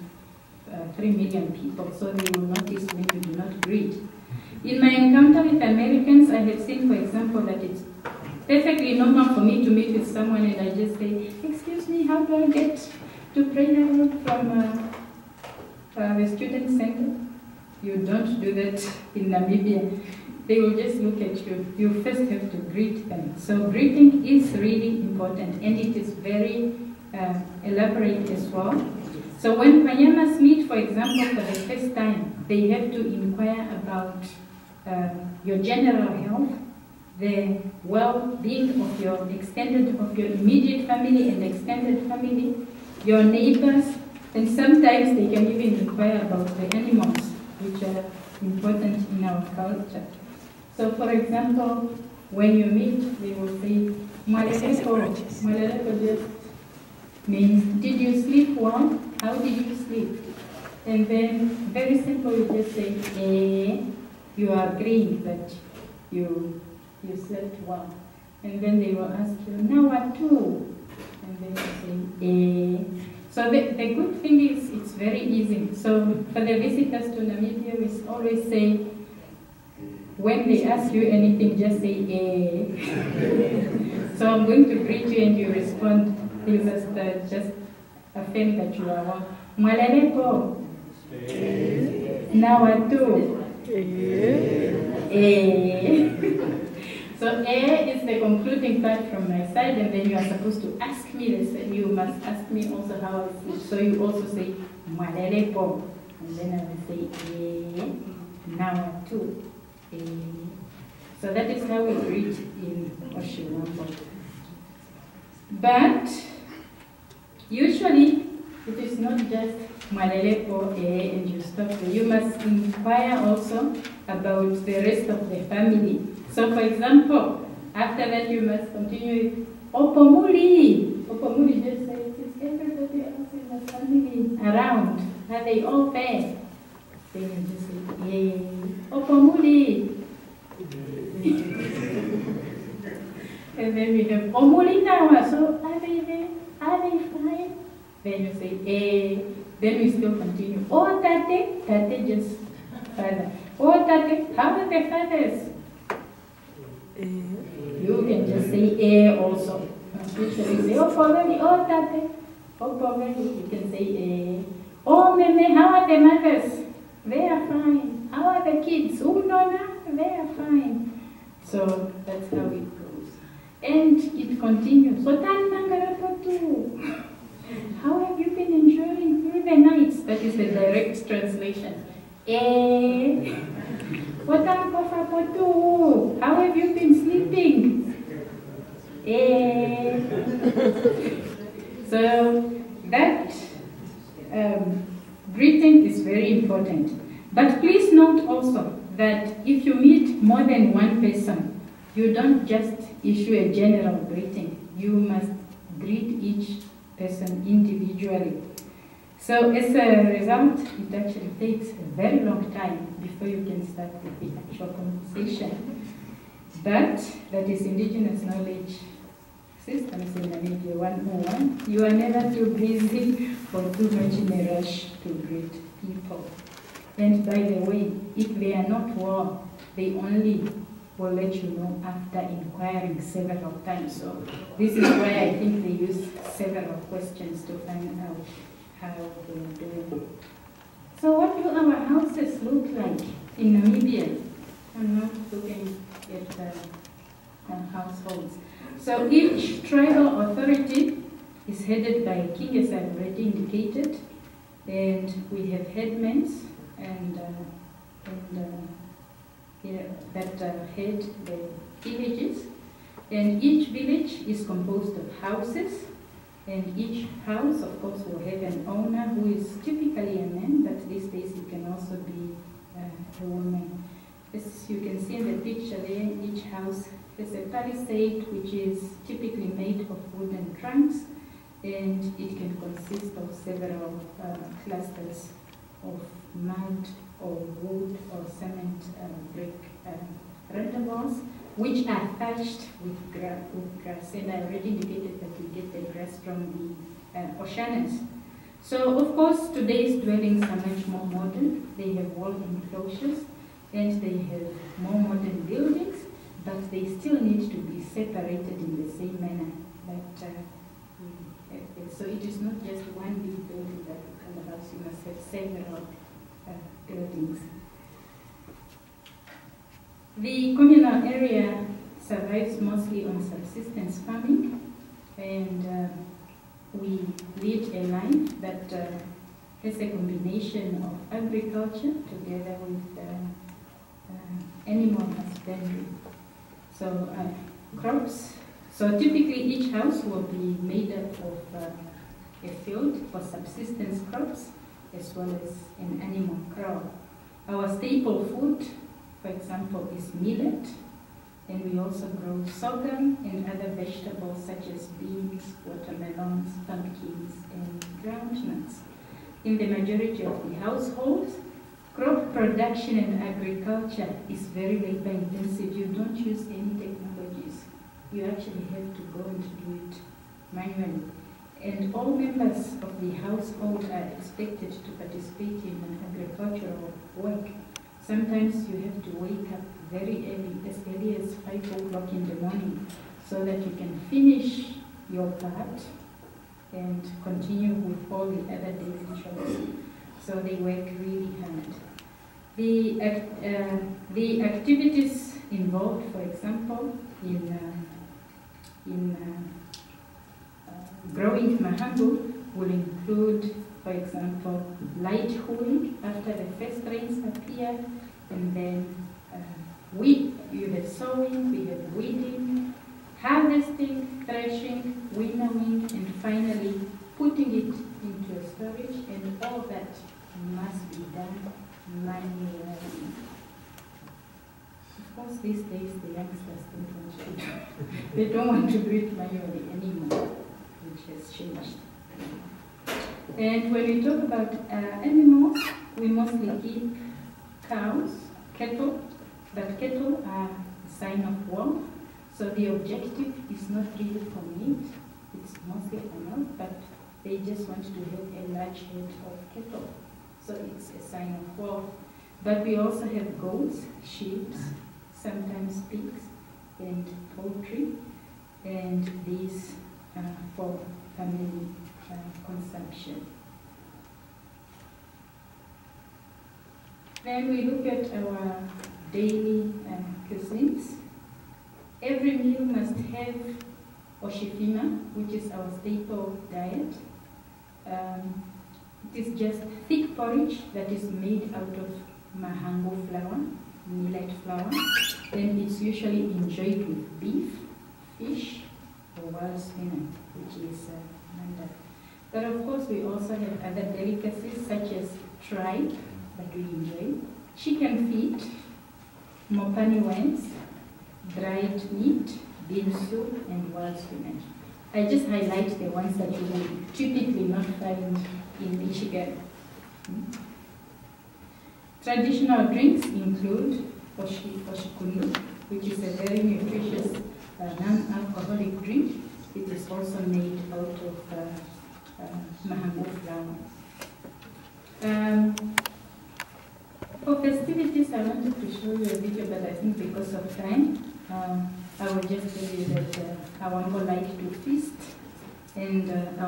2.3 million people, so they will notice when you do not greet. In my encounter with Americans, I have seen, for example, that it's perfectly normal for me to meet with someone and I just say, excuse me, how do I get to prayer from the student center? You don't do that in Namibia. They will just look at you. You first have to greet them. So greeting is really important, and it is very elaborate as well. So when Panyamas meet, for example, for the first time, they have to inquire about your general health, the well-being of your immediate family and extended family, your neighbors, and sometimes they can even inquire about the animals, which are important in our culture. So, for example, when you meet, they will say, Mwaleleko. Mwaleleko just means, did you sleep well? How did you sleep? And then, very simple, you just say, you are agreeing that you slept well. And then they will ask you, now what to? And then you say, So the good thing is, it's very easy. So for the visitors to Namibia, we always say, when they ask you anything, just say, So I'm going to greet you and you respond. You must just affirm that you are one. Mwaleleko. Nawatu. So is the concluding part from my side, and then you are supposed to ask me this, and you must ask me also how I sleep. So you also say, Mwaleleko. And then I will say, Nawatu. So that is how we greet in Ashiwambo. But usually it is not just Mwaleleko and you stop there. You must inquire also about the rest of the family. So for example, after that you must continue with Opomuli. Opomuli just says, is everybody else in the family around? Are they all there? Then you just say, Opomuli. And then we have Omulinawa. So are they there? Are they fine? Then you say, Then we still continue. Oh, Tate. Tate just father. Oh, Tate. How are the fathers? You can just say also. Usually say, oh, Poveli. Oh, Tate. Oh, Poveli. You can say Oh, Meme. How are the mothers? They are fine. How are the kids? Nona? They are fine. So that's how it goes. And it continues. So how have you been enjoying through the nights? That is the direct translation. How have you been sleeping? So that greeting is very important. But please note also that if you meet more than one person, you don't just issue a general greeting. You must greet each person individually. So as a result, it actually takes a very long time before you can start with the actual conversation. But that is indigenous knowledge systems in Namibia 101. You are never too busy or too much in a rush to greet people. And by the way, if they are not well, they only will let you know after inquiring several times. So this is why I think they use several questions to find out how they're doing. So what do our houses look like in Namibia? I'm not looking at the households. So each tribal authority is headed by a king, as I've already indicated, and we have headmen that head the villages, and each village is composed of houses, and each house, of course, will have an owner who is typically a man, but these days it can also be a woman. As you can see in the picture there, each house has a palisade which is typically made of wooden trunks, and it can consist of several clusters of mud or wood or cement brick renderals, which are thatched with grass. And I already indicated that we get the grass from the Oceanus. So, of course, today's dwellings are much more modern. They have wall enclosures and they have more modern buildings, but they still need to be separated in the same manner that we have. So it is not just one big building that you can house, you must have several buildings. The communal area survives mostly on subsistence farming, and we lead a life that has a combination of agriculture together with animal husbandry. So crops. So typically each house will be made up of a field for subsistence crops as well as an animal crop. Our staple food, for example, is millet, and we also grow sorghum and other vegetables such as beans, watermelons, pumpkins, and groundnuts. In the majority of the households, crop production and agriculture is very labor intensive. You don't use any technologies. You actually have to go and do it manually. And all members of the household are expected to participate in agricultural work. Sometimes you have to wake up very early as 5 o'clock in the morning, so that you can finish your part and continue with all the other daily chores. So they work really hard. The activities involved, for example, in growing mahangu will include, for example, light hoeing after the first rains appear, and then you have sowing, we have weeding, harvesting, threshing, winnowing, and finally putting it into a storage, and all that must be done manually. Of course, these days the youngsters don't want to do it. They don't want to do it manually anymore, which has changed. And when we talk about animals, we mostly keep cows, cattle, but cattle are a sign of wealth. So the objective is not really for meat, it's mostly for milk, but they just want to have a large herd of cattle. So it's a sign of wealth. But we also have goats, sheep, sometimes pigs, and poultry, and these for family consumption. Then we look at our daily cuisines. Every meal must have oshifima, which is our staple diet. It is just thick porridge that is made out of mahangu flour, millet flour. Then it's usually enjoyed with beef, fish, or wild spinach, which is manda. But of course, we also have other delicacies such as tripe that we enjoy, chicken feet, mopani wines, dried meat, bean soup, and wild spinach. I just highlight the ones that you will typically not find in Michigan. Traditional drinks include oshikulu, which is a very nutritious non-alcoholic drink. It is also made out of mahangu flour. For festivities I wanted to show you a video, but I think because of time, I will just tell you that our uncle liked to feast, and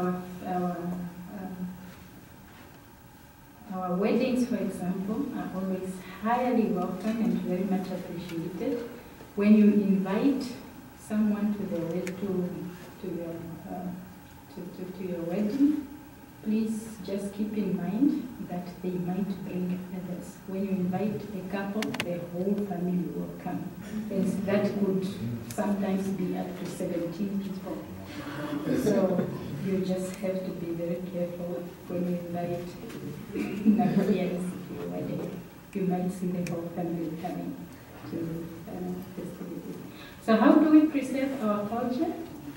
our weddings, for example, are always highly welcome and very much appreciated. When you invite someone to your wedding, please just keep in mind that they might bring others. When you invite a couple, the whole family will come. And that could sometimes be up to 17 people. So you just have to be very careful when you invite Nigerians to your wedding. You might see the whole family coming to festivities. So how do we preserve our culture?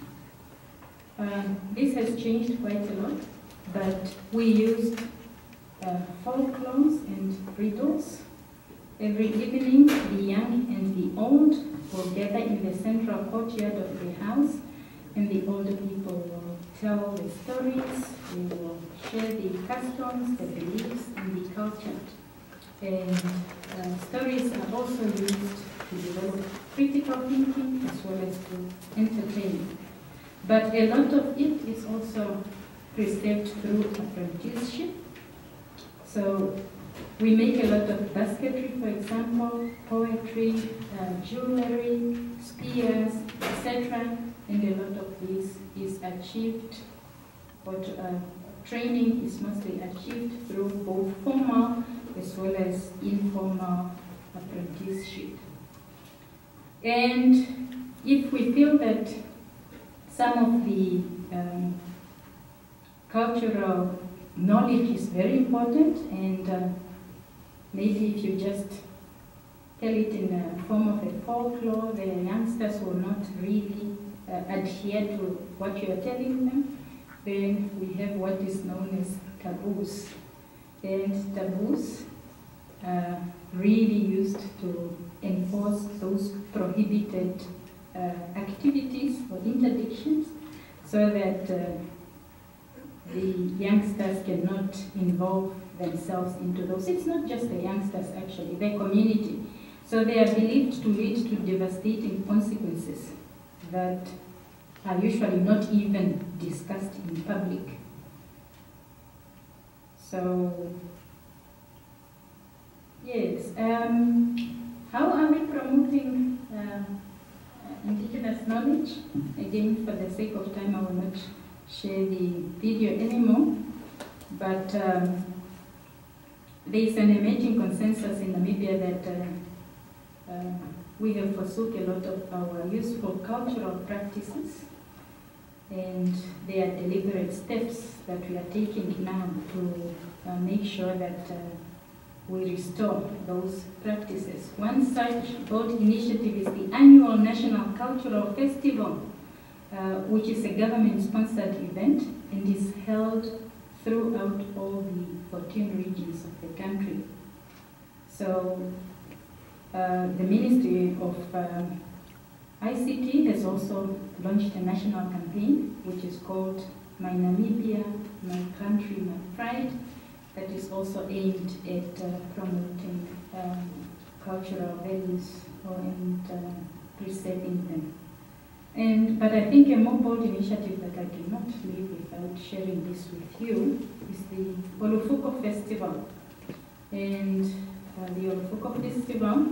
This has changed quite a lot, but we used folklores and riddles. Every evening, the young and the old will gather in the central courtyard of the house, and the older people will tell the stories, they will share the customs, the beliefs, and the culture. And stories are also used to develop critical thinking as well as to entertain. But a lot of it is also preserved through apprenticeship. So we make a lot of basketry, for example, poetry, jewelry, spears, etc. And a lot of this is achieved, but training is mostly achieved through both formal as well as informal apprenticeship. And if we feel that some of the cultural knowledge is very important, and maybe if you just tell it in a form of a folklore, the youngsters will not really adhere to what you are telling them, then we have what is known as taboos. And taboos are really used to enforce those prohibited activities or interdictions, so that the youngsters cannot involve themselves into those. It's not just the youngsters, actually, the community. So they are believed to lead to devastating consequences that are usually not even discussed in public. So, yes, how are we promoting indigenous knowledge? Again, for the sake of time, I will not share the video anymore, but there is an emerging consensus in Namibia that we have forsook a lot of our useful cultural practices, and there are deliberate steps that we are taking now to make sure that we restore those practices. One such bold initiative is the annual National Cultural Festival, which is a government-sponsored event and is held throughout all the 14 regions of the country. So the Ministry of ICT has also launched a national campaign, which is called My Namibia, My Country, My Pride, that is also aimed at promoting cultural values and preserving them. But I think a more bold initiative that I cannot leave without sharing this with you is the Olufuko Festival. And the Olufuko Festival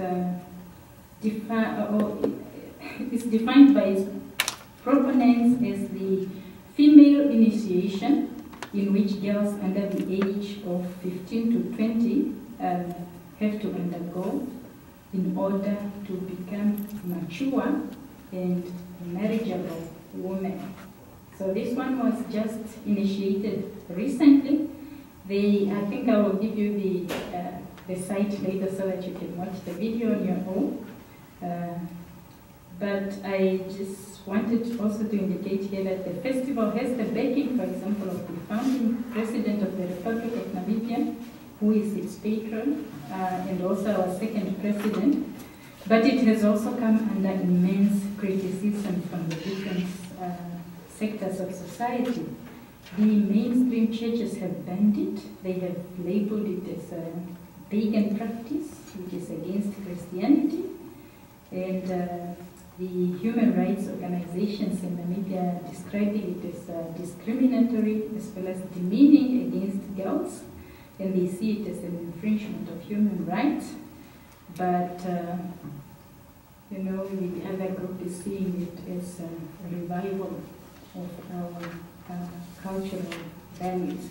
is defined by its proponents as the female initiation, in which girls under the age of 15 to 20 have to undergo in order to become mature and marriageable women. So this one was just initiated recently. I think I will give you the site later so that you can watch the video on your own. But I just wanted also to indicate here that the festival has the backing, for example, of the founding president of the Republic of Namibia, who is its patron, and also our second president. But it has also come under immense criticism from the different sectors of society. The mainstream churches have banned it. They have labeled it as a pagan practice. which is against Christianity, and the human rights organizations in Namibia describing it as discriminatory as well as demeaning against girls, and they see it as an infringement of human rights. But you know, the other group is seeing it as a revival of our cultural values.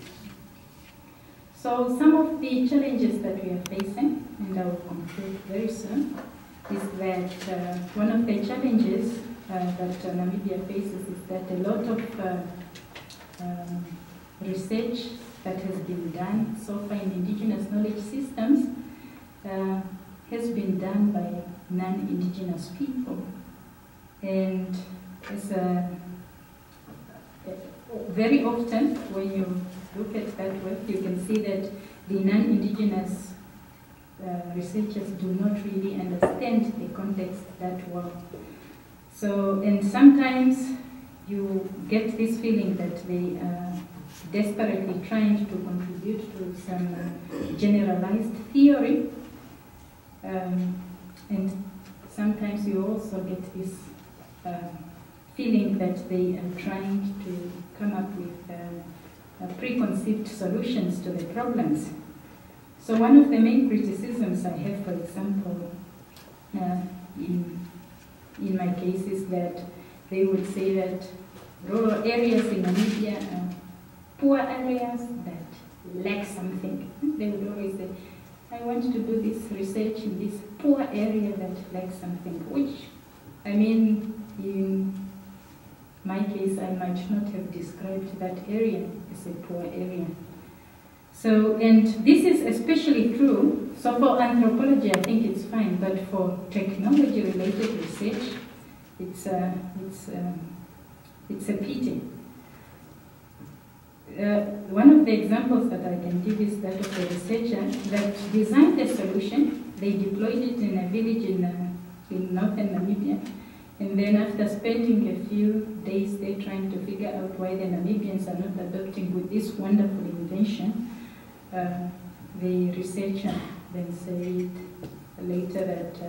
So some of the challenges that we are facing, and I will conclude very soon, is that one of the challenges that Namibia faces is that a lot of research that has been done so far in indigenous knowledge systems has been done by non-indigenous people. And it's very often when you look at that work, you can see that the non-indigenous researchers do not really understand the context that well. So, and sometimes you get this feeling that they are desperately trying to contribute to some generalized theory, and sometimes you also get this feeling that they are trying to come up with preconceived solutions to the problems. So one of the main criticisms I have, for example, in my case is that they would say that rural areas in Namibia are poor areas that lack something. They would always say, I want to do this research in this poor area that lacks something, which, I mean, in my case, I might not have described that area as a poor area. So, and this is especially true, so for anthropology I think it's fine, but for technology-related research, it's a pity. One of the examples that I can give is that of a researcher that designed a solution. They deployed it in a village in northern Namibia, and then after spending a few days there trying to figure out why the Namibians are not adopting with this wonderful invention, the researcher then said later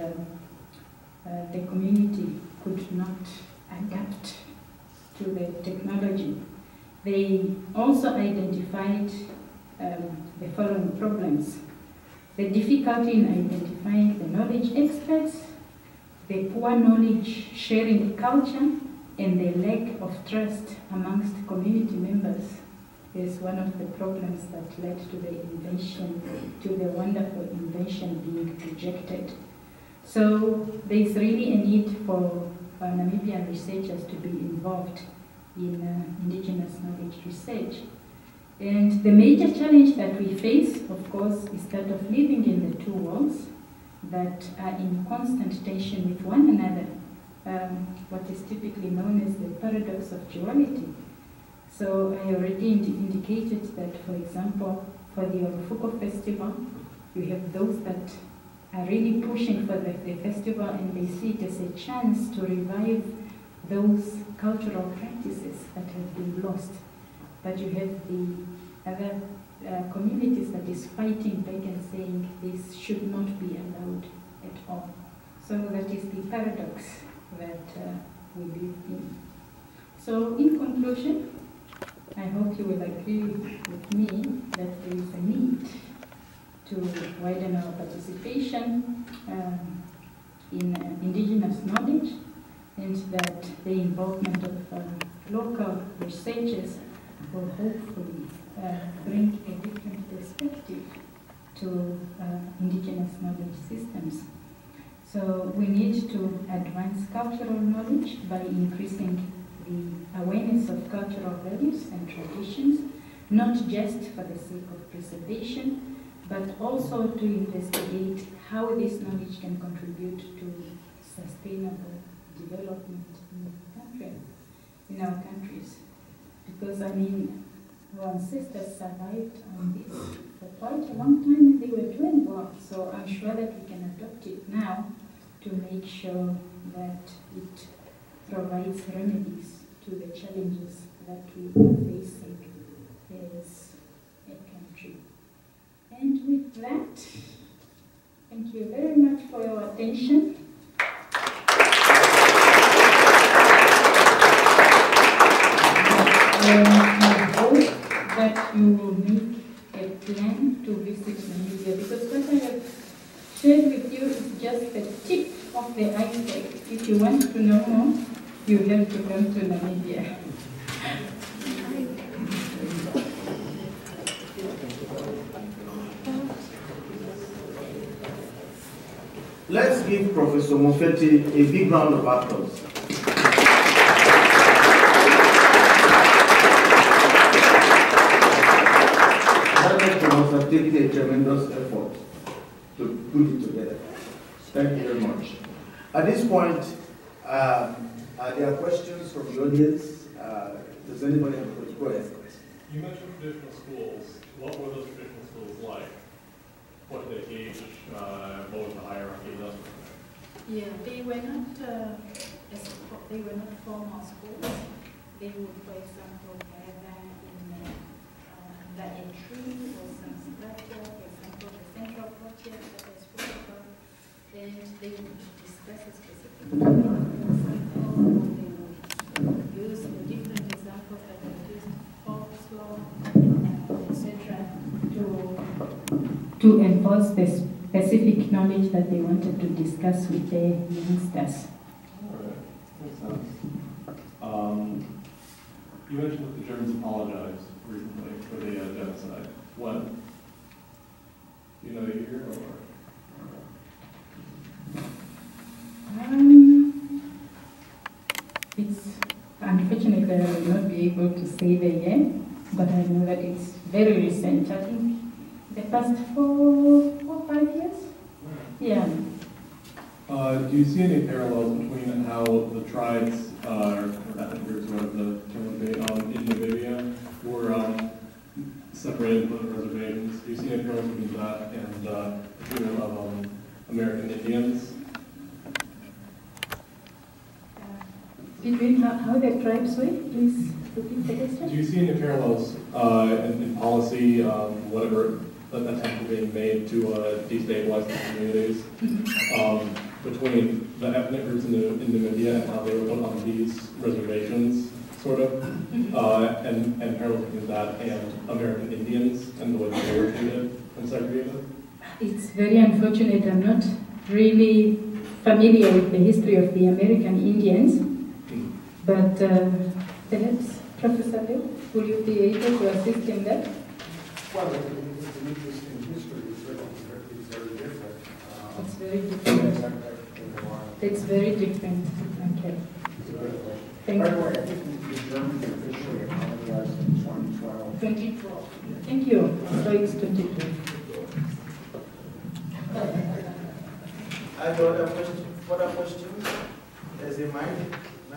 that the community could not adapt to the technology. They also identified the following problems: the difficulty in identifying the knowledge experts, the poor knowledge sharing culture, and the lack of trust amongst community members is one of the problems that led to the invention, to the wonderful invention being rejected. So there is really a need for Namibian researchers to be involved in indigenous knowledge research. And the major challenge that we face, of course, is that of living in the two worlds that are in constant tension with one another, what is typically known as the paradox of duality. So I already indicated that, for example, for the Olufuko Festival, you have those that are really pushing for the festival and they see it as a chance to revive those cultural practices that have been lost. But you have the other communities that is fighting back and saying this should not be allowed at all. So that is the paradox that we live in. So in conclusion, I hope you will agree with me that there is a need to widen our participation in indigenous knowledge, and that the involvement of local researchers will hopefully bring a different perspective to indigenous knowledge systems. So we need to advance cultural knowledge by increasing the awareness of cultural values and traditions, not just for the sake of preservation, but also to investigate how this knowledge can contribute to sustainable development in our countries. Because, I mean, our ancestors survived on this for quite a long time and they were doing well. So I'm sure that we can adopt it now to make sure that it provides remedies to the challenges that we are facing as a country. And with that, thank Thank you very much for your attention. I hope that you will make a plan to visit Namibia, because what I have shared with you is just the tip of the iceberg. If you want to know more, you have to come to Namibia. Let's give Professor Mofeti a big round of applause. That must have taken a tremendous effort to put it together. Thank you very much. At this point, are there questions from the audience? Does anybody have a question? Go ahead. You mentioned traditional schools. What were those traditional schools like? What did they teach? What was the hierarchy? Yeah, they were not formal schools. They would, for example, gather in under a tree or some structure, for example, the central courtyard that I spoke about, and they would discuss a specific topic, for example, they would use the different examples that I used, folklore, etc., to enforce the specific knowledge that they wanted to discuss with the youngsters. All right, makes sense. You mentioned that the Germans apologized recently for the genocide. When? Do you know the year or? It's unfortunate that I will not be able to say the year, but I know that it's very recent. I think the past 4 or 5 years. Yeah. Do you see any parallels between how the tribes, or ethnic groups, whatever the term would be, in Namibia were separated from the reservations? Do you see any parallels between that and the treatment of American Indians? Between how the tribes were? Please repeat the question. Do you see any parallels in policy, whatever attempts being made to destabilize the communities, between the ethnic groups in Namibia and how they were put on these reservations, sort of, and parallels between that and American Indians and the way they were treated and segregated? It's very unfortunate. I'm not really familiar with the history of the American Indians, but perhaps Professor Leo, will you be able to assist in that? Well, it's an interesting history. It's very different. It's very different. It's very different. Okay. Thank By the way, you. I think the Germans officially apologized in 2012. 2012. Thank you. So it's 2012. Are there other questions? Further questions? There's a mic.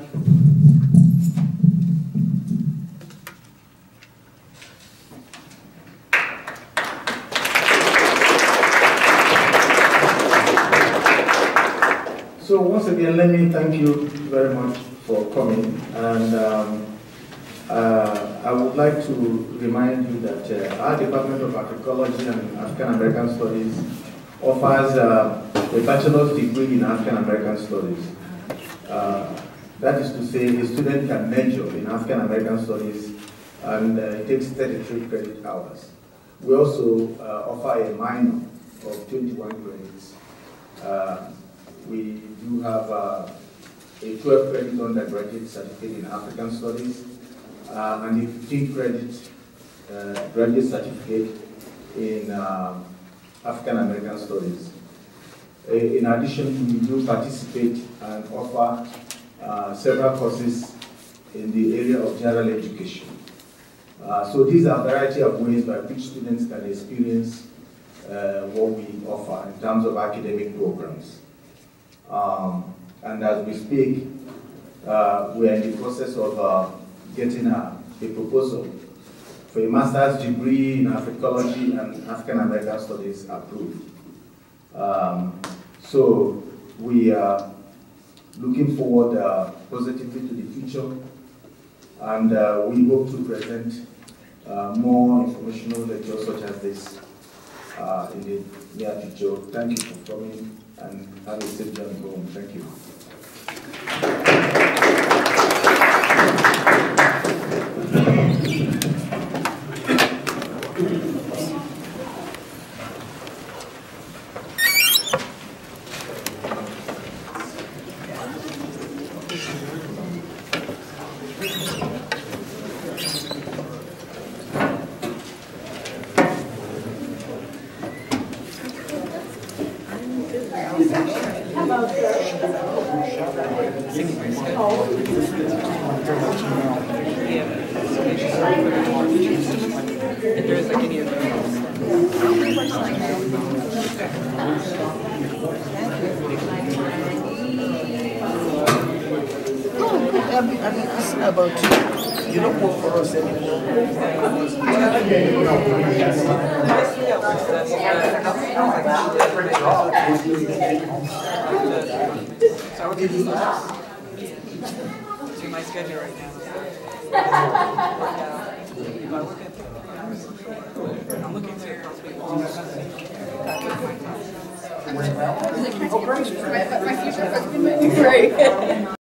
So once again, let me thank you very much for coming, and I would like to remind you that our Department of Archaeology and African American Studies offers a bachelor's degree in African American Studies. That is to say, a student can major in African American Studies, and it takes 33 credit hours. We also offer a minor of 21 credits. We do have a 12 credit undergraduate certificate in African Studies and a 15 credit graduate certificate in African American Studies. In addition, we do participate and offer several courses in the area of general education. So these are a variety of ways by which students can experience what we offer in terms of academic programs. And as we speak, we are in the process of getting a proposal for a master's degree in Africology and African American Studies approved. So we are looking forward positively to the future, and we hope to present more informational lectures such as this in the near future. Thank you for coming and have a safe journey home. Thank you. I've been asking about you. You don't work for us anymore. See my schedule right now. I'm looking to possibly Great.